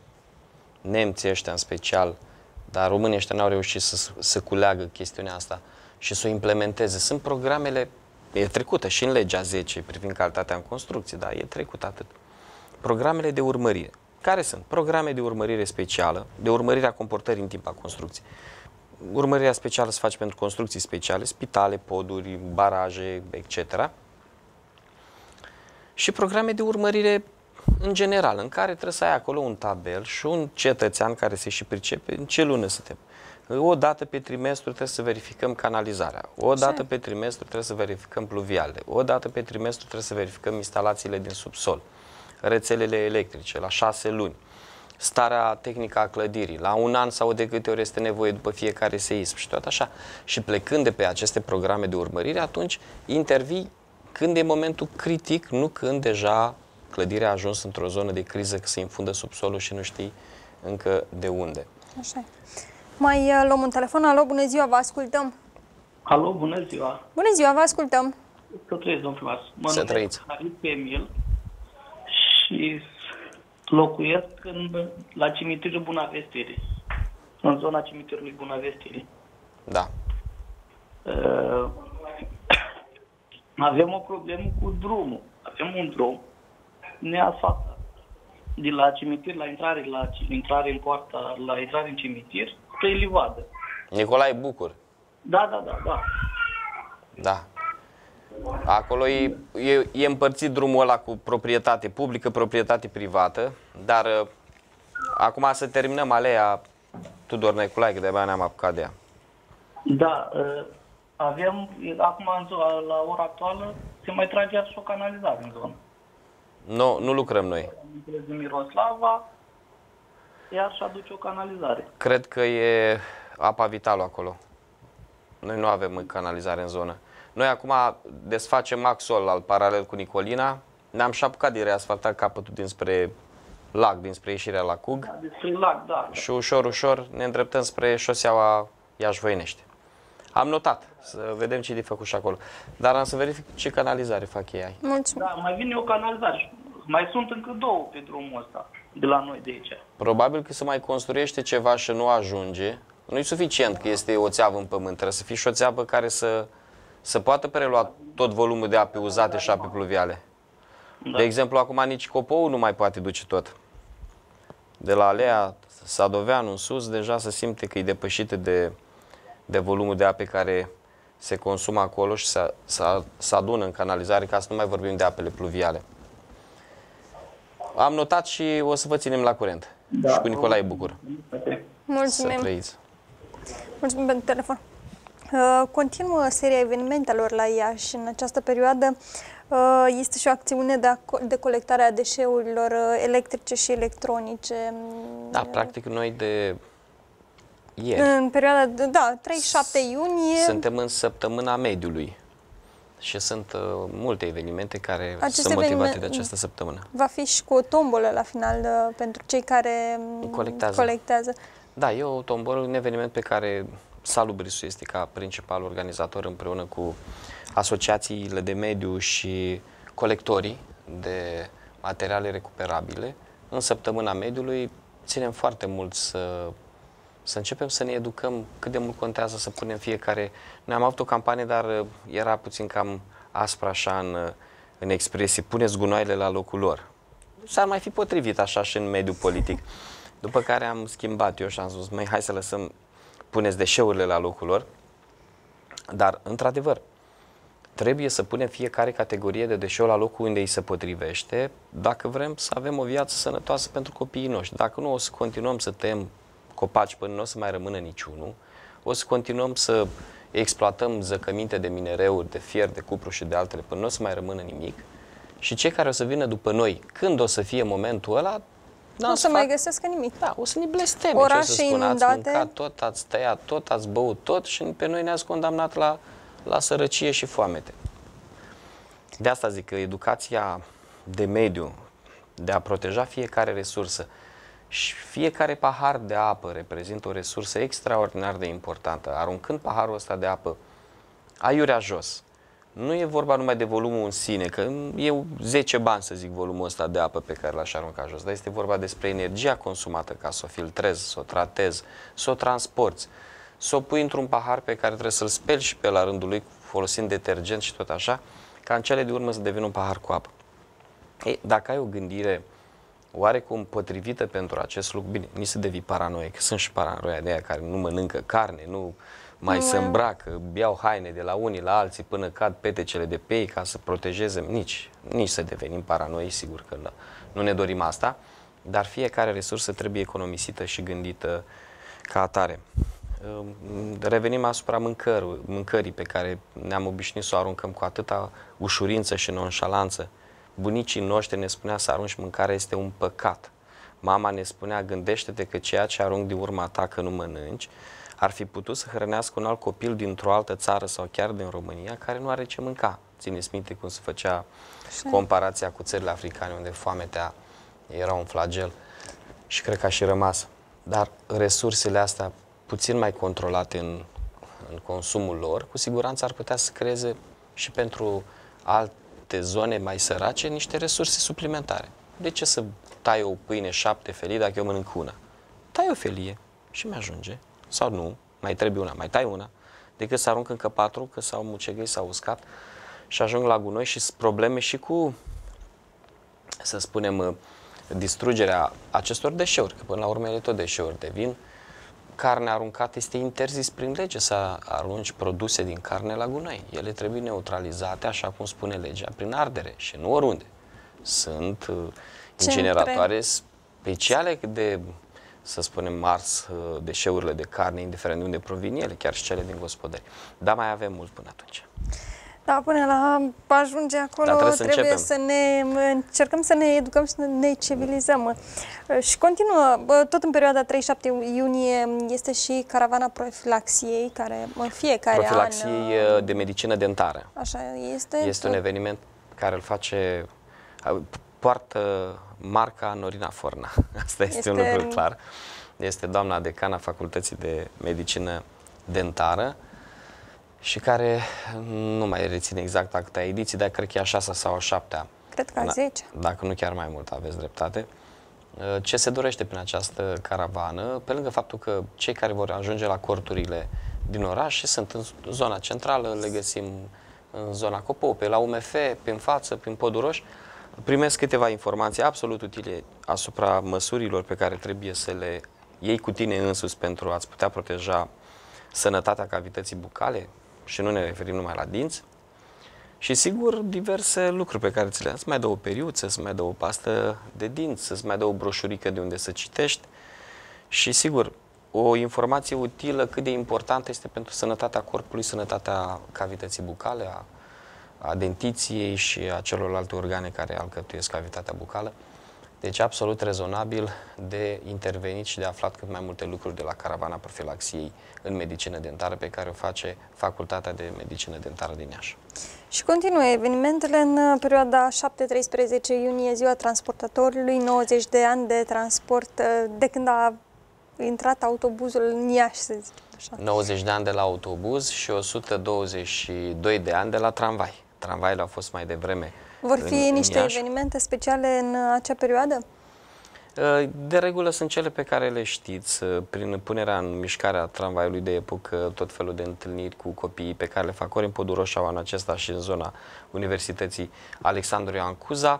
Speaker 2: nemții ăștia în special, dar românii ăștia n-au reușit să, să culeagă chestiunea asta și să o implementeze. Sunt programele, e trecută și în legea zece privind calitatea în construcții, dar e trecut atât. Programele de urmărire. Care sunt? Programe de urmărire specială, de urmărire a comportării în timpul construcției. Urmărirea specială se face pentru construcții speciale, spitale, poduri, baraje, et cetera. Și programe de urmărire în general, în care trebuie să ai acolo un tabel și un cetățean care se și pricepe în ce lună suntem. O dată pe trimestru trebuie să verificăm canalizarea, o dată pe trimestru trebuie să verificăm pluvialele, o dată pe trimestru trebuie să verificăm instalațiile din subsol, rețelele electrice, la șase luni, starea tehnică a clădirii, la un an sau de câte ori este nevoie după fiecare seism și tot așa. Și plecând de pe aceste programe de urmărire, atunci intervii când e momentul critic, nu când deja clădirea a ajuns într-o zonă de criză, că se infundă subsolul și nu știi încă de unde.
Speaker 1: Așa. Mai uh, luăm un telefon. Alo, bună ziua, vă ascultăm.
Speaker 6: Alo, bună ziua.
Speaker 1: Bună ziua, vă ascultăm.
Speaker 6: Să trăiți, domnul Flas. Mă
Speaker 2: Să trăiți.
Speaker 6: numesc Emil și locuiesc în, la cimitirul Bunavestire, în zona cimitirului Bunavestire.
Speaker 2: Da.
Speaker 6: Uh, avem o problemă cu drumul. Avem un drum neasfaltat. De la cimitir, la intrare, la intrare în poarta, la intrare în cimitir, spre livadă.
Speaker 2: Nicolae Bucur.
Speaker 6: Da, da, da, da.
Speaker 2: Da. Acolo e, e, e împărțit drumul ăla cu proprietate publică, proprietate privată, dar uh, acum să terminăm aleea Tudor Nicolae, că de-abia ne-am apucat de ea.
Speaker 6: Da, uh, avem, acum la ora actuală, se mai trage și o canalizare în zonă.
Speaker 2: Nu, nu lucrăm noi.
Speaker 6: Din Miroslava, iar și aduce o canalizare.
Speaker 2: Cred că e apa vitală acolo. Noi nu avem canalizare în zonă. Noi acum desfacem axul al paralel cu Nicolina. Ne-am și apucat de reasfaltat capătul dinspre lac, dinspre ieșirea la Cug.
Speaker 6: Da, despre lac, da.
Speaker 2: Și ușor, ușor ne îndreptăm spre șoseaua Iași-Voinești. Am notat, să vedem ce e de făcut și acolo. Dar am să verific ce canalizare fac ei.
Speaker 1: Mulțumesc.
Speaker 6: Da, mai vine o canalizare. Mai sunt încă două pe drumul ăsta, de la noi de aici.
Speaker 2: Probabil că se mai construiește ceva și nu ajunge. Nu e suficient că este o țeavă în pământ, trebuie să fie și o țeavă care să, să poată prelua tot volumul de ape uzate și ape pluviale. Da. De exemplu, acum nici Copou nu mai poate duce tot. De la Alea Sadoveanu în sus, deja se simte că e depășită de, de volumul de ape care se consumă acolo și se, se, se adună în canalizare, ca să nu mai vorbim de apele pluviale. Am notat și o să vă ținem la curent. Da. Și cu Nicolae Bucur.
Speaker 1: Mulțumim.
Speaker 2: Să trăiți.
Speaker 1: Mulțumim pentru telefon. Uh, continuă seria evenimentelor la Iași în această perioadă. Uh, este și o acțiune de, de colectare a deșeurilor uh, electrice și electronice.
Speaker 2: Da, practic noi de ieri.
Speaker 1: În perioada de, da, trei șapte iunie.
Speaker 2: Suntem în săptămâna mediului. Și sunt uh, multe evenimente care
Speaker 1: Acest
Speaker 2: sunt motivate
Speaker 1: eveniment
Speaker 2: de această săptămână.
Speaker 1: Va fi și cu o tombolă la final uh, pentru cei care
Speaker 2: colectează.
Speaker 1: colectează.
Speaker 2: Da, e o tombolă, un eveniment pe care Salubrisul este ca principal organizator împreună cu asociațiile de mediu și colectorii de materiale recuperabile. În săptămâna mediului ținem foarte mult să, să începem să ne educăm cât de mult contează să punem fiecare. Noi am avut o campanie, dar era puțin cam aspră așa în, în expresie. Puneți gunoaiele la locul lor. S-ar mai fi potrivit așa și în mediul politic. După care am schimbat eu și am spus, măi, hai să lăsăm, puneți deșeurile la locul lor. Dar, într-adevăr, trebuie să punem fiecare categorie de deșeu la locul unde îi se potrivește, dacă vrem să avem o viață sănătoasă pentru copiii noștri. Dacă nu, o să continuăm să tăiem copaci până nu o să mai rămână niciunul, o să continuăm să exploatăm zăcăminte de minereuri, de fier, de cupru și de altele până nu o să mai rămână nimic. Și cei care o să vină după noi, când o să fie momentul ăla,
Speaker 1: nu o să fac... mai găsească nimic.
Speaker 2: Da, o să ne blesteme.
Speaker 1: Orașe
Speaker 2: ce o să spun,
Speaker 1: inundate.
Speaker 2: Ați mâncat tot, ați tăiat tot, ați băut tot și pe noi ne-ați condamnat la, la sărăcie și foamete. De asta zic că educația de mediu, de a proteja fiecare resursă și fiecare pahar de apă reprezintă o resursă extraordinar de importantă. Aruncând paharul ăsta de apă aiurea jos, nu e vorba numai de volumul în sine, că e zece bani, să zic, volumul ăsta de apă pe care l-aș arunca jos, dar este vorba despre energia consumată ca să o filtrezi, să o tratezi, să o transporti, să o pui într-un pahar pe care trebuie să-l speli și pe la rândul lui folosind detergent și tot așa, ca în cele de urmă să devină un pahar cu apă. Ei, dacă ai o gândire oarecum potrivită pentru acest lucru, bine, nici să devii paranoic, că sunt și paranoia de aia care nu mănâncă carne, nu mai se îmbracă, iau haine de la unii la alții până cad petecele de pe ei ca să protejeze, nici, nici să devenim paranoi, sigur că nu, nu ne dorim asta, dar fiecare resursă trebuie economisită și gândită ca atare. Revenim asupra mâncării, mâncării pe care ne-am obișnuit să o aruncăm cu atâta ușurință și nonșalanță. Bunicii noștri ne spunea să arunci mâncarea este un păcat. Mama ne spunea, gândește-te că ceea ce arunc din urma ta că nu mănânci, ar fi putut să hrănească un alt copil dintr-o altă țară sau chiar din România care nu are ce mânca. Țineți minte cum se făcea comparația cu țările africane unde foametea era un flagel și cred că a și rămas. Dar resursele astea puțin mai controlate în, în consumul lor, cu siguranță ar putea să creeze și pentru alte zone mai sărace niște resurse suplimentare. De ce să tai o pâine șapte felii dacă eu mănânc una? Tai o felie și mi-ajunge. Sau nu, mai trebuie una, mai tai una, decât să arunc încă patru, că s-au mucegăi, s-au uscat și ajung la gunoi și sunt probleme și cu, să spunem, distrugerea acestor deșeuri, că până la urmă ele tot deșeuri devin. Carnea aruncată este interzis prin lege să arunci produse din carne la gunoi. Ele trebuie neutralizate, așa cum spune legea, prin ardere și nu oriunde. Sunt uh, incineratoare speciale de, să spunem, ars uh, deșeurile de carne, indiferent de unde provin ele, chiar și cele din gospodări. Dar mai avem mult până atunci.
Speaker 1: Da, până la ajunge acolo
Speaker 2: trebuie,
Speaker 1: trebuie
Speaker 2: să,
Speaker 1: să ne încercăm să ne educăm și să ne civilizăm. Și continuă, tot în perioada trei șapte iunie este și caravana profilaxiei, care în fiecare
Speaker 2: Profilaxiei
Speaker 1: an...
Speaker 2: de medicină dentară.
Speaker 1: Așa este.
Speaker 2: Este un eveniment care îl face, poartă marca Norina Forna. Asta este, este un lucru clar. Este doamna decana Facultății de Medicină Dentară și care nu mai reține exact acta ediții, dar cred că e a șasea sau a șaptea.
Speaker 1: Cred că a zece.
Speaker 2: Dacă nu chiar mai mult, aveți dreptate. Ce se dorește prin această caravană, pe lângă faptul că cei care vor ajunge la corturile din oraș sunt în zona centrală, le găsim în zona Copope, la U M F, prin față, prin Podul Roș, primesc câteva informații absolut utile asupra măsurilor pe care trebuie să le iei cu tine însuți pentru a-ți putea proteja sănătatea cavității bucale, și nu ne referim numai la dinți, Și sigur, diverse lucruri pe care ți le-am, să mai dă o periuță, să mai dă o pastă de dinți, să mai dă o broșurică de unde să citești. Și sigur, o informație utilă cât de importantă este pentru sănătatea corpului, sănătatea cavității bucale, a, a dentiției și a celorlalte organe care alcătuiesc cavitatea bucală. Deci absolut rezonabil de intervenit și de aflat cât mai multe lucruri de la caravana profilaxiei în medicină dentară pe care o face Facultatea de Medicină Dentară din Iași.
Speaker 1: Și continuă evenimentele în perioada șapte treisprezece iunie, ziua transportatorului, nouăzeci de ani de transport, de când a intrat autobuzul în Iași, să zic așa.
Speaker 2: nouăzeci de ani de la autobuz și o sută douăzeci și doi de ani de la tramvai. Tramvaile au fost mai devreme.
Speaker 1: Vor fi
Speaker 2: în,
Speaker 1: niște
Speaker 2: în
Speaker 1: evenimente speciale în acea perioadă?
Speaker 2: De regulă sunt cele pe care le știți, prin punerea în mișcare a tramvaiului de epocă, tot felul de întâlniri cu copiii pe care le fac ori în Podul Roșu anul acesta și în zona Universității Alexandru Ioan Cuza,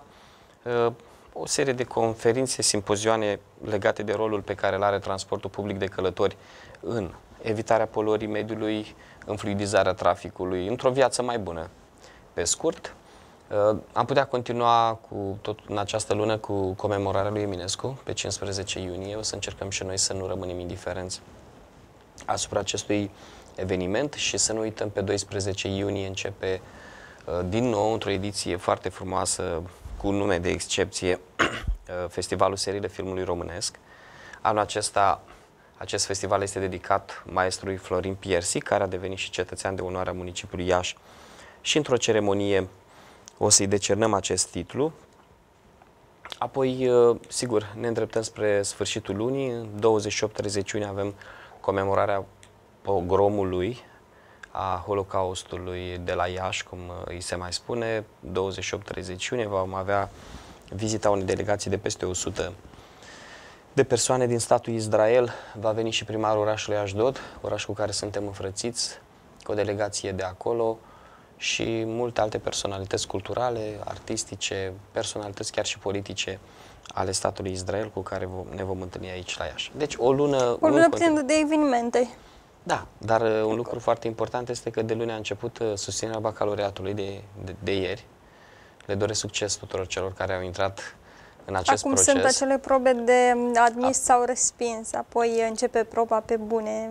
Speaker 2: o serie de conferințe, simpozioane legate de rolul pe care îl are transportul public de călători în evitarea poluării mediului, în fluidizarea traficului, într-o viață mai bună. Pe scurt, am putea continua cu tot în această lună cu comemorarea lui Eminescu pe cincisprezece iunie. O să încercăm și noi să nu rămânem indiferenți asupra acestui eveniment și să nu uităm, pe doisprezece iunie începe din nou într-o ediție foarte frumoasă cu nume de excepție Festivalul Seriile Filmului Românesc. Anul acesta acest festival este dedicat maestrului Florin Piersi, care a devenit și cetățean de onoare a municipiului Iași, și într-o ceremonie o să-i decernăm acest titlu. Apoi, sigur, ne îndreptăm spre sfârșitul lunii. În douăzeci și opt treizeci iunie avem comemorarea pogromului, a Holocaustului de la Iași, cum îi se mai spune. douăzeci și opt treizeci iunie vom avea vizita unei delegații de peste o sută de persoane din statul Israel. Va veni și primarul orașului Ashdod, oraș cu care suntem înfrățiți, cu o delegație de acolo, și multe alte personalități culturale, artistice, personalități chiar și politice ale statului Israel cu care ne vom întâlni aici la Iași. Deci o lună...
Speaker 1: O lună plină de evenimente.
Speaker 2: Da, dar un lucru foarte important este că de luni a început susținerea bacalaureatului de, de, de ieri. Le doresc succes tuturor celor care au intrat în acest
Speaker 1: Acum
Speaker 2: proces.
Speaker 1: sunt acele probe de admis sau respins, apoi începe proba pe bune.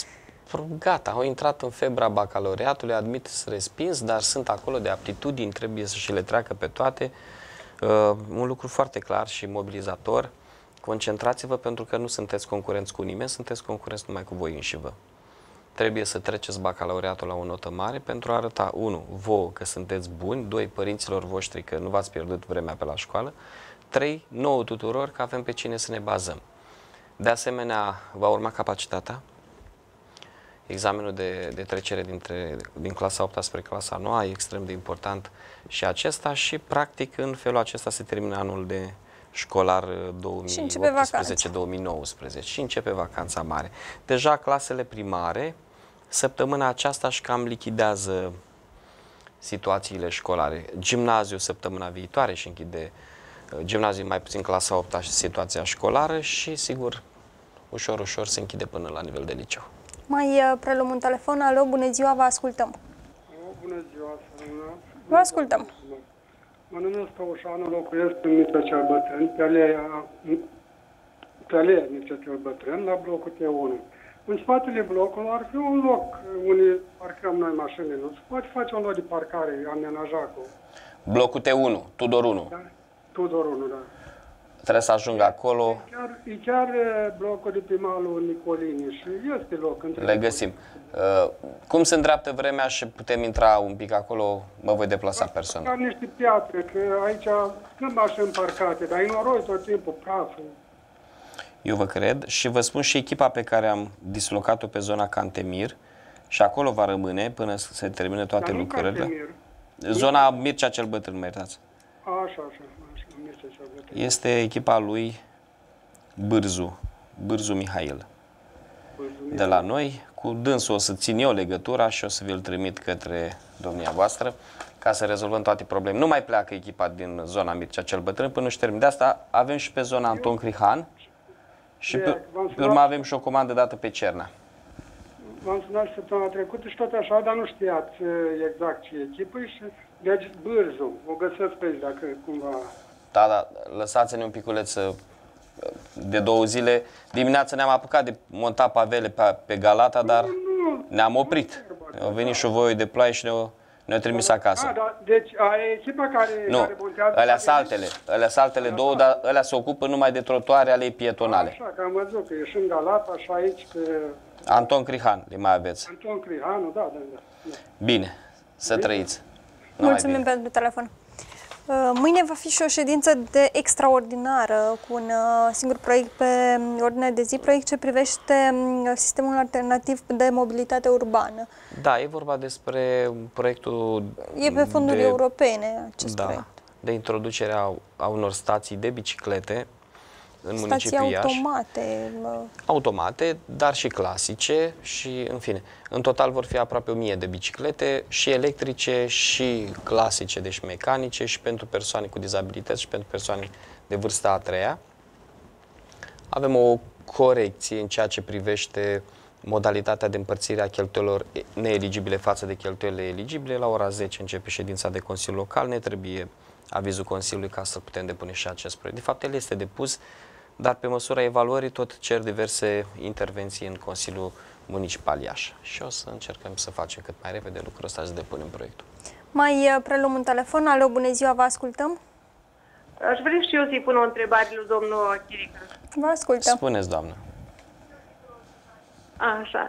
Speaker 2: Gata, au intrat în febra bacalaureatului, admis, respins, dar sunt acolo de aptitudini, trebuie să și le treacă pe toate. Uh, un lucru foarte clar și mobilizator. Concentrați-vă, pentru că nu sunteți concurenți cu nimeni, sunteți concurenți numai cu voi înși vă. Trebuie să treceți bacalaureatul la o notă mare pentru a arăta, unu, vouă că sunteți buni, doi, părinților voștri că nu v-ați pierdut vremea pe la școală, trei, nouă tuturor că avem pe cine să ne bazăm. De asemenea, va urma capacitatea. Examenul de, de trecere dintre, din clasa a opta spre clasa a noua e extrem de important și acesta și, practic, în felul acesta se termină anul de școlar două mii optsprezece două mii nouăsprezece și începe vacanța mare. Deja clasele primare, săptămâna aceasta își cam lichidează situațiile școlare. Gimnaziul săptămâna viitoare și închide gimnaziul, mai puțin clasa a opta și situația școlară și, sigur, ușor, ușor se închide până la nivel de liceu.
Speaker 1: Mai uh, preluăm un telefon. Alo, bună ziua, vă ascultăm.
Speaker 9: Alo, bună ziua, Săruna.
Speaker 1: Vă ascultăm.
Speaker 9: Mă numesc Păușanu, locuiesc în Mircea cel Bătrân, pe aleea, pe aleea Mircea cel Bătrân, la blocul T unu. În spatele blocului ar fi un loc unde parcăm noi mașinile. Se poate face un loc de parcare, amenaja cu...
Speaker 2: Blocul T unu, Tudor unu.
Speaker 9: Da? Tudor unu, da.
Speaker 2: Trebuie să ajung acolo.
Speaker 9: E chiar, e chiar blocul de pe malul Nicolini și este loc.
Speaker 2: Le găsim. Uh, cum se îndreaptă vremea și putem intra un pic acolo, mă voi deplasa personal.
Speaker 9: Am niște piatre, că aici sunt mașini parcate, dar e noroi tot timpul, praful.
Speaker 2: Eu vă cred și vă spun și echipa pe care am dislocat-o pe zona Cantemir și acolo va rămâne până să se termine toate
Speaker 9: dar
Speaker 2: lucrările.
Speaker 9: Cantemir.
Speaker 2: Zona Mircea cel Bătrân, mă iertați.
Speaker 9: Așa, așa.
Speaker 2: Este echipa lui Bârzu, Bârzu Mihail, de la noi. Cu dânsul o să țin eu legătura și o să vi-l trimit către domnia voastră ca să rezolvăm toate problemele. Nu mai pleacă echipa din zona Mircea cel Bătrân până nu-și termin. De asta avem și pe zona Anton Crihan și pe, pe urmă avem și o comandă dată pe Cerna.
Speaker 9: V-am sunat și săptămâna trecută și tot așa, dar nu știați exact ce echipă și Deci Bârzu, o găsesc pe aici, dacă cumva...
Speaker 2: Da, da, lăsați-ne un piculeț de două zile. Dimineața ne-am apucat de monta pavele pe, pe Galata, dar ne-am oprit. Au venit șovoiul de ploaie și ne-au ne trimis acasă.
Speaker 9: A, da, deci a, echipa care,
Speaker 2: nu,
Speaker 9: care montează...
Speaker 2: alea saltele, alea saltele două, dar alea se ocupă numai de trotuare ale pietonale.
Speaker 9: Așa, că am văzut că e și în Galata, și aici pe...
Speaker 2: Anton Crihan, le mai aveți.
Speaker 9: Anton Crihanu, da, da, da.
Speaker 2: Bine, să trăiți. Numai
Speaker 1: Mulțumim
Speaker 2: bine.
Speaker 1: pentru telefon. Mâine va fi și o ședință de extraordinară cu un singur proiect pe ordinea de zi, proiect ce privește sistemul alternativ de mobilitate urbană.
Speaker 2: Da, e vorba despre proiectul...
Speaker 1: E pe fonduri
Speaker 2: de,
Speaker 1: europene acest
Speaker 2: da,
Speaker 1: proiect.
Speaker 2: de introducerea a unor stații de biciclete în
Speaker 1: Stații
Speaker 2: municipiul Iași.
Speaker 1: automate.
Speaker 2: Automate, dar și clasice și, în fine, în total vor fi aproape o mie de biciclete și electrice și clasice, deci mecanice și pentru persoane cu dizabilități și pentru persoane de vârsta a treia. Avem o corecție în ceea ce privește modalitatea de împărțire a cheltuielor neeligibile față de cheltuielile eligibile. La ora zece începe ședința de Consiliu Local, ne trebuie avizul Consiliului ca să putem depune și acest proiect. De fapt, el este depus, dar pe măsura evaluării tot cer diverse intervenții în Consiliul Municipal Iași. Și o să încercăm să facem cât mai repede lucrul ăsta, să depunem proiectul.
Speaker 1: Mai preluăm un telefon. Alo, bună ziua, vă ascultăm.
Speaker 3: Aș vrea și eu să-i pun o întrebare lui domnul Chirică.
Speaker 1: Vă ascultăm.
Speaker 2: Spuneți, doamnă.
Speaker 3: Așa.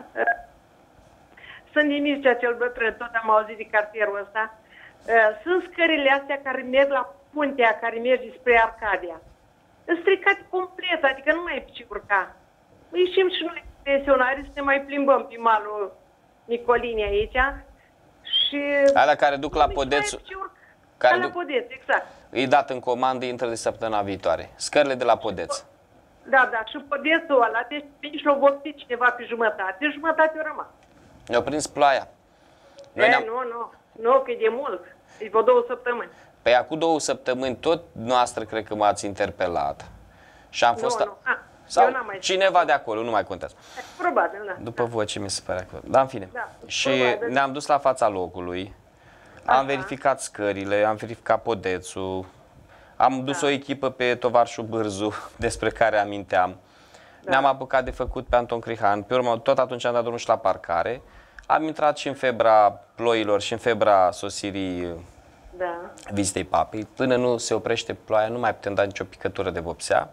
Speaker 3: Sunt din Mircea cel Bătrân, tot am auzit de cartierul ăsta. Sunt scările astea care merg la puntea care merge spre Arcadia. Sunt stricate complet, adică nu mai e ce urca. Ieșim și noi pensionari să ne mai plimbăm pe malul Nicolini aici și...
Speaker 2: Alea care duc la Podeț.
Speaker 3: Care la Podeț, exact.
Speaker 2: Îi dat în comandă, intră de săptămâna viitoare. Scările de la Podeț.
Speaker 3: Da, da, și Podețul ăla, deci nici l-a vopsit cineva pe jumătate, jumătate a rămas.
Speaker 2: Ne-a prins ploaia.
Speaker 3: Noi e, nu, nu, nu, că e de mult. E vreo două săptămâni.
Speaker 2: Păi acum două săptămâni tot noastră cred că m-ați interpelat. Și am fost...
Speaker 3: Nu, nu. A,
Speaker 2: sau
Speaker 3: mai
Speaker 2: cineva de acolo, nu mai contează.
Speaker 3: Probabil, da.
Speaker 2: După da. voce mi se pare că... Dar în fine.
Speaker 3: Da,
Speaker 2: și
Speaker 3: probabil.
Speaker 2: ne-am dus la fața locului. Am Aha. verificat scările, am verificat Podețul. Am dus da. o echipă pe Tovarșul Bârzu, despre care aminteam. Da. Ne-am apucat de făcut pe Anton Crihan. Pe urmă, tot atunci am dat drumul și la parcare. Am intrat și în febra ploilor și în febra sosirii
Speaker 3: da.
Speaker 2: vizitei papei. Până nu se oprește ploaia, nu mai putem da nicio picătură de vopsea.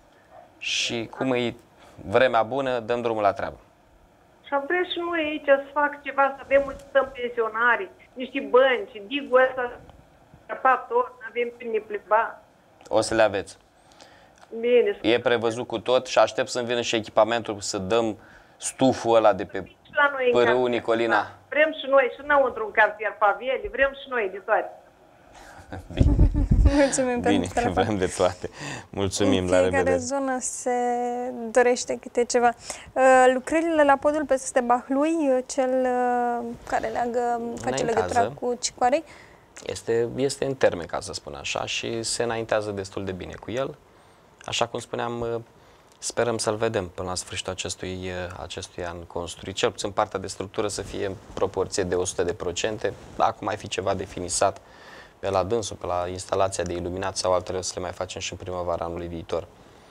Speaker 2: Și cum e vremea bună, dăm drumul la treabă.
Speaker 3: Și am vrea și noi aici să fac ceva, să avem un sistem pensionari, niște bănci, digul ăsta, tot, avem prin ne plimba.
Speaker 2: O să le aveți.
Speaker 3: Bine.
Speaker 2: E prevăzut cu tot și aștept să-mi vină și echipamentul să dăm stuful ăla de pe pârâul Nicolina.
Speaker 3: Vrem și noi, și înăuntru în cartier Paveli, vrem și noi de toate.
Speaker 2: Bine.
Speaker 1: Mulțumim
Speaker 2: Bine,
Speaker 1: pentru telefon.
Speaker 2: vrem de toate. Mulțumim,
Speaker 1: în
Speaker 2: la revedere.
Speaker 1: fiecare zonă se dorește câte ceva. Lucrările la podul peste Bahlui, cel care leagă, face legătura cu Cicoarei,
Speaker 2: este, este în termen, ca să spun așa, și se înaintează destul de bine cu el. Așa cum spuneam, sperăm să-l vedem până la sfârșitul acestui, acestui an construit. Cel puțin partea de structură să fie în proporție de o sută de procente. Dacă mai fi ceva de finisat pe la dânsul, pe la instalația de iluminat sau altele, o să le mai facem și în primăvara anului viitor.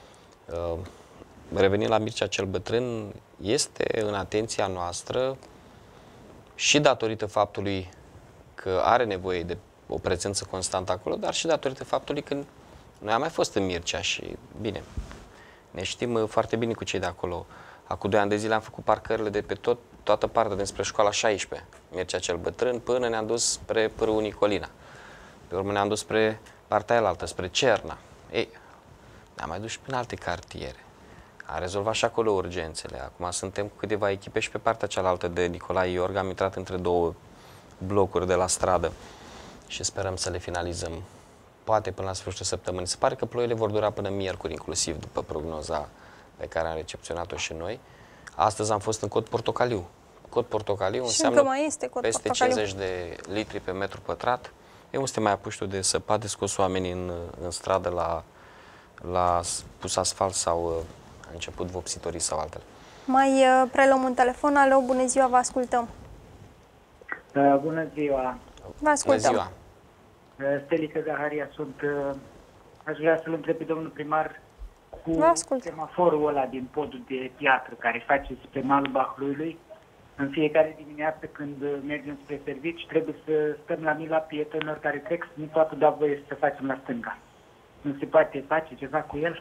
Speaker 2: Revenind la Mircea cel Bătrân, este în atenția noastră și datorită faptului că are nevoie de o prezență constantă acolo, dar și datorită faptului că noi am mai fost în Mircea și, bine, ne știm foarte bine cu cei de acolo. Acum doi ani de zile am făcut parcările de pe tot, toată partea dinspre școala șaisprezece, Mircea cel Bătrân, până ne-am dus spre pârâul Nicolina. Pe urmă ne-am dus spre partea aia, spre Cerna. Ei, ne-am mai dus și prin alte cartiere. Am rezolvat și acolo urgențele. Acum suntem cu câteva echipe și pe partea cealaltă de Nicolae Iorga. Am intrat între două blocuri de la stradă și sperăm să le finalizăm poate până la sfârșitul săptămânii. Se pare că ploile vor dura până miercuri, inclusiv după prognoza pe care am recepționat-o și noi. Astăzi am fost în Cod Portocaliu. Cod Portocaliu
Speaker 1: și
Speaker 2: înseamnă
Speaker 1: mai este Cod
Speaker 2: peste
Speaker 1: Portocaliu.
Speaker 2: cincizeci de litri pe metru pătrat. E unde mai apuși tu de săpat, de scos oamenii în, în stradă la, la pus asfalt sau a început vopsitorii sau altele.
Speaker 1: Mai uh, preluăm un telefon. Alo, bună ziua, vă ascultăm.
Speaker 10: Uh, bună ziua.
Speaker 1: Vă ascultăm.
Speaker 2: Bună ziua.
Speaker 10: Stelica Zaharia sunt. Aș vrea să-l întreb pe domnul primar cu semaforul ăla din podul de piatră care face spre malul Bahlului. În fiecare dimineață când mergem spre servici trebuie să stăm la mila prietenilor care trec, să nu poată da voie să facem la stânga. Nu se poate face ceva cu el?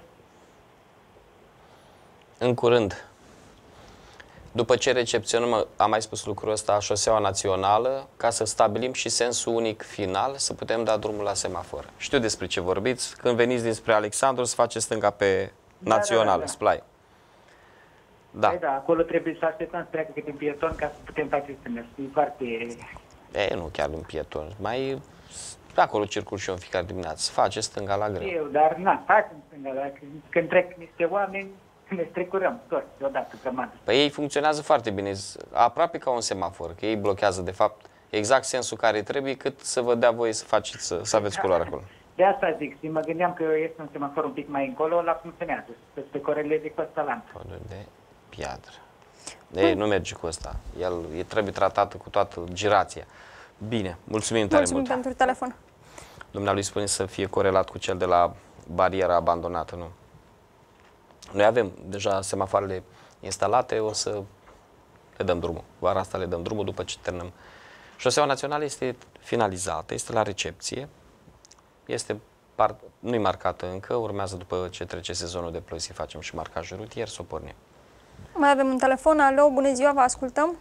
Speaker 2: În curând. După ce recepționăm, am mai spus lucrul ăsta, șoseaua națională, ca să stabilim și sensul unic final, să putem da drumul la semafor. Știu despre ce vorbiți. Când veniți dinspre Alexandru, să faceți stânga pe națională, da, da, da, da. Splai. Da.
Speaker 10: Păi da, acolo trebuie să așteptăm să treacă câte un pieton ca să putem face stânga. E foarte...
Speaker 2: E, nu chiar un pieton. Mai acolo circul și eu în fiecare dimineață. Face stânga la greu.
Speaker 10: Eu, dar na, facem stânga. Dar când trec niște oameni, ne strecurăm toți deodată grămadă.
Speaker 2: Păi ei funcționează foarte bine, aproape ca un semafor, că ei blochează de fapt exact sensul care trebuie, cât să vă dea voie să faceți, să, să aveți culoare acolo.
Speaker 10: De asta zic, și mă gândeam că este un semafor un pic mai încolo, la funcționează, să se coreleze cu ăsta lant.
Speaker 2: Podul de piatră. Ei, nu merge cu ăsta, el e, trebuie tratată cu toată girația. Bine, mulțumim tare
Speaker 1: mulțumim
Speaker 2: mult.
Speaker 1: pentru telefon.
Speaker 2: Dumnealui spune să fie corelat cu cel de la bariera abandonată, nu? Noi avem deja semafoarele instalate, o să le dăm drumul. Vara asta le dăm drumul după ce terminăm. Șoseaua națională este finalizată, este la recepție, este nu-i marcată încă, urmează după ce trece sezonul de ploi să facem și marcajul rutier, să o pornim.
Speaker 1: Mai avem un telefon. Alo, bună ziua, vă ascultăm?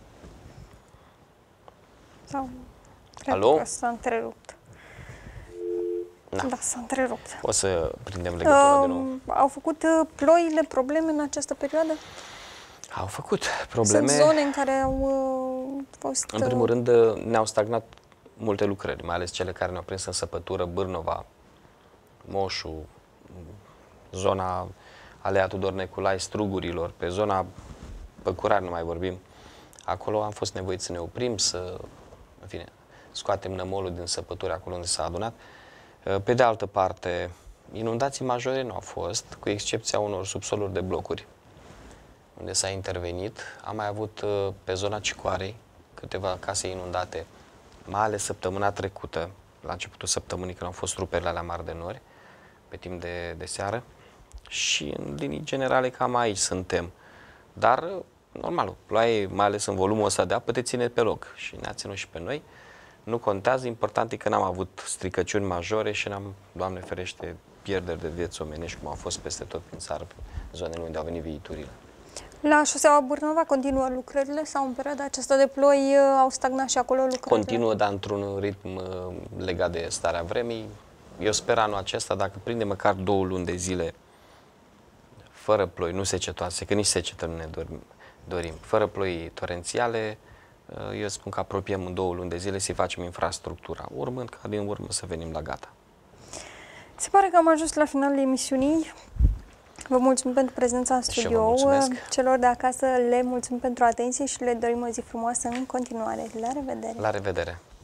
Speaker 1: Sau...
Speaker 2: Alo?
Speaker 1: S-a întrerupt. Da, da s-a întrerupt.
Speaker 2: O să prindem legătura uh, din nou.
Speaker 1: Au făcut uh, ploile probleme în această perioadă?
Speaker 2: Au făcut probleme.
Speaker 1: Sunt zone în care au uh, fost...
Speaker 2: În primul rând, ne-au stagnat multe lucrări, mai ales cele care ne-au prins în săpătură, Bârnova, Moșu, zona Alea Tudor Neculai, Strugurilor, pe zona Păcurari nu mai vorbim. Acolo am fost nevoiți să ne oprim, să, în fine, scoatem nămolul din săpături acolo unde s-a adunat. Pe de altă parte, inundații majore nu au fost, cu excepția unor subsoluri de blocuri, unde s-a intervenit. Am mai avut pe zona Cicoarei câteva case inundate, mai ales săptămâna trecută, la începutul săptămânii, când au fost ruperile alea mari de nori, pe timp de, de seară. Și în linii generale cam aici suntem. Dar, normal, ploaie, mai ales în volumul ăsta de apă, te ține pe loc și ne-a ținut și pe noi. Nu contează, important e că n-am avut stricăciuni majore și n-am, Doamne ferește, pierderi de vieți omenești, cum au fost peste tot prin țară, în zonele unde au venit viiturile.
Speaker 1: La șoseaua Bârnova continuă lucrările sau în perioada aceasta de ploi au stagnat și acolo lucrările?
Speaker 2: Continuă, dar într-un ritm legat de starea vremii. Eu sper anul acesta, dacă prinde măcar două luni de zile fără ploi, nu secetoase, că nici secetă nu ne dorim, fără ploi torențiale, eu spun că apropiem în două luni de zile să facem infrastructura, urmând ca din urmă să venim la gata. Se
Speaker 1: pare că am ajuns la finalul emisiunii. Vă mulțumim pentru prezența în studio. Celor de acasă le mulțumim pentru atenție și le dorim o zi frumoasă în continuare. La revedere!
Speaker 2: La revedere!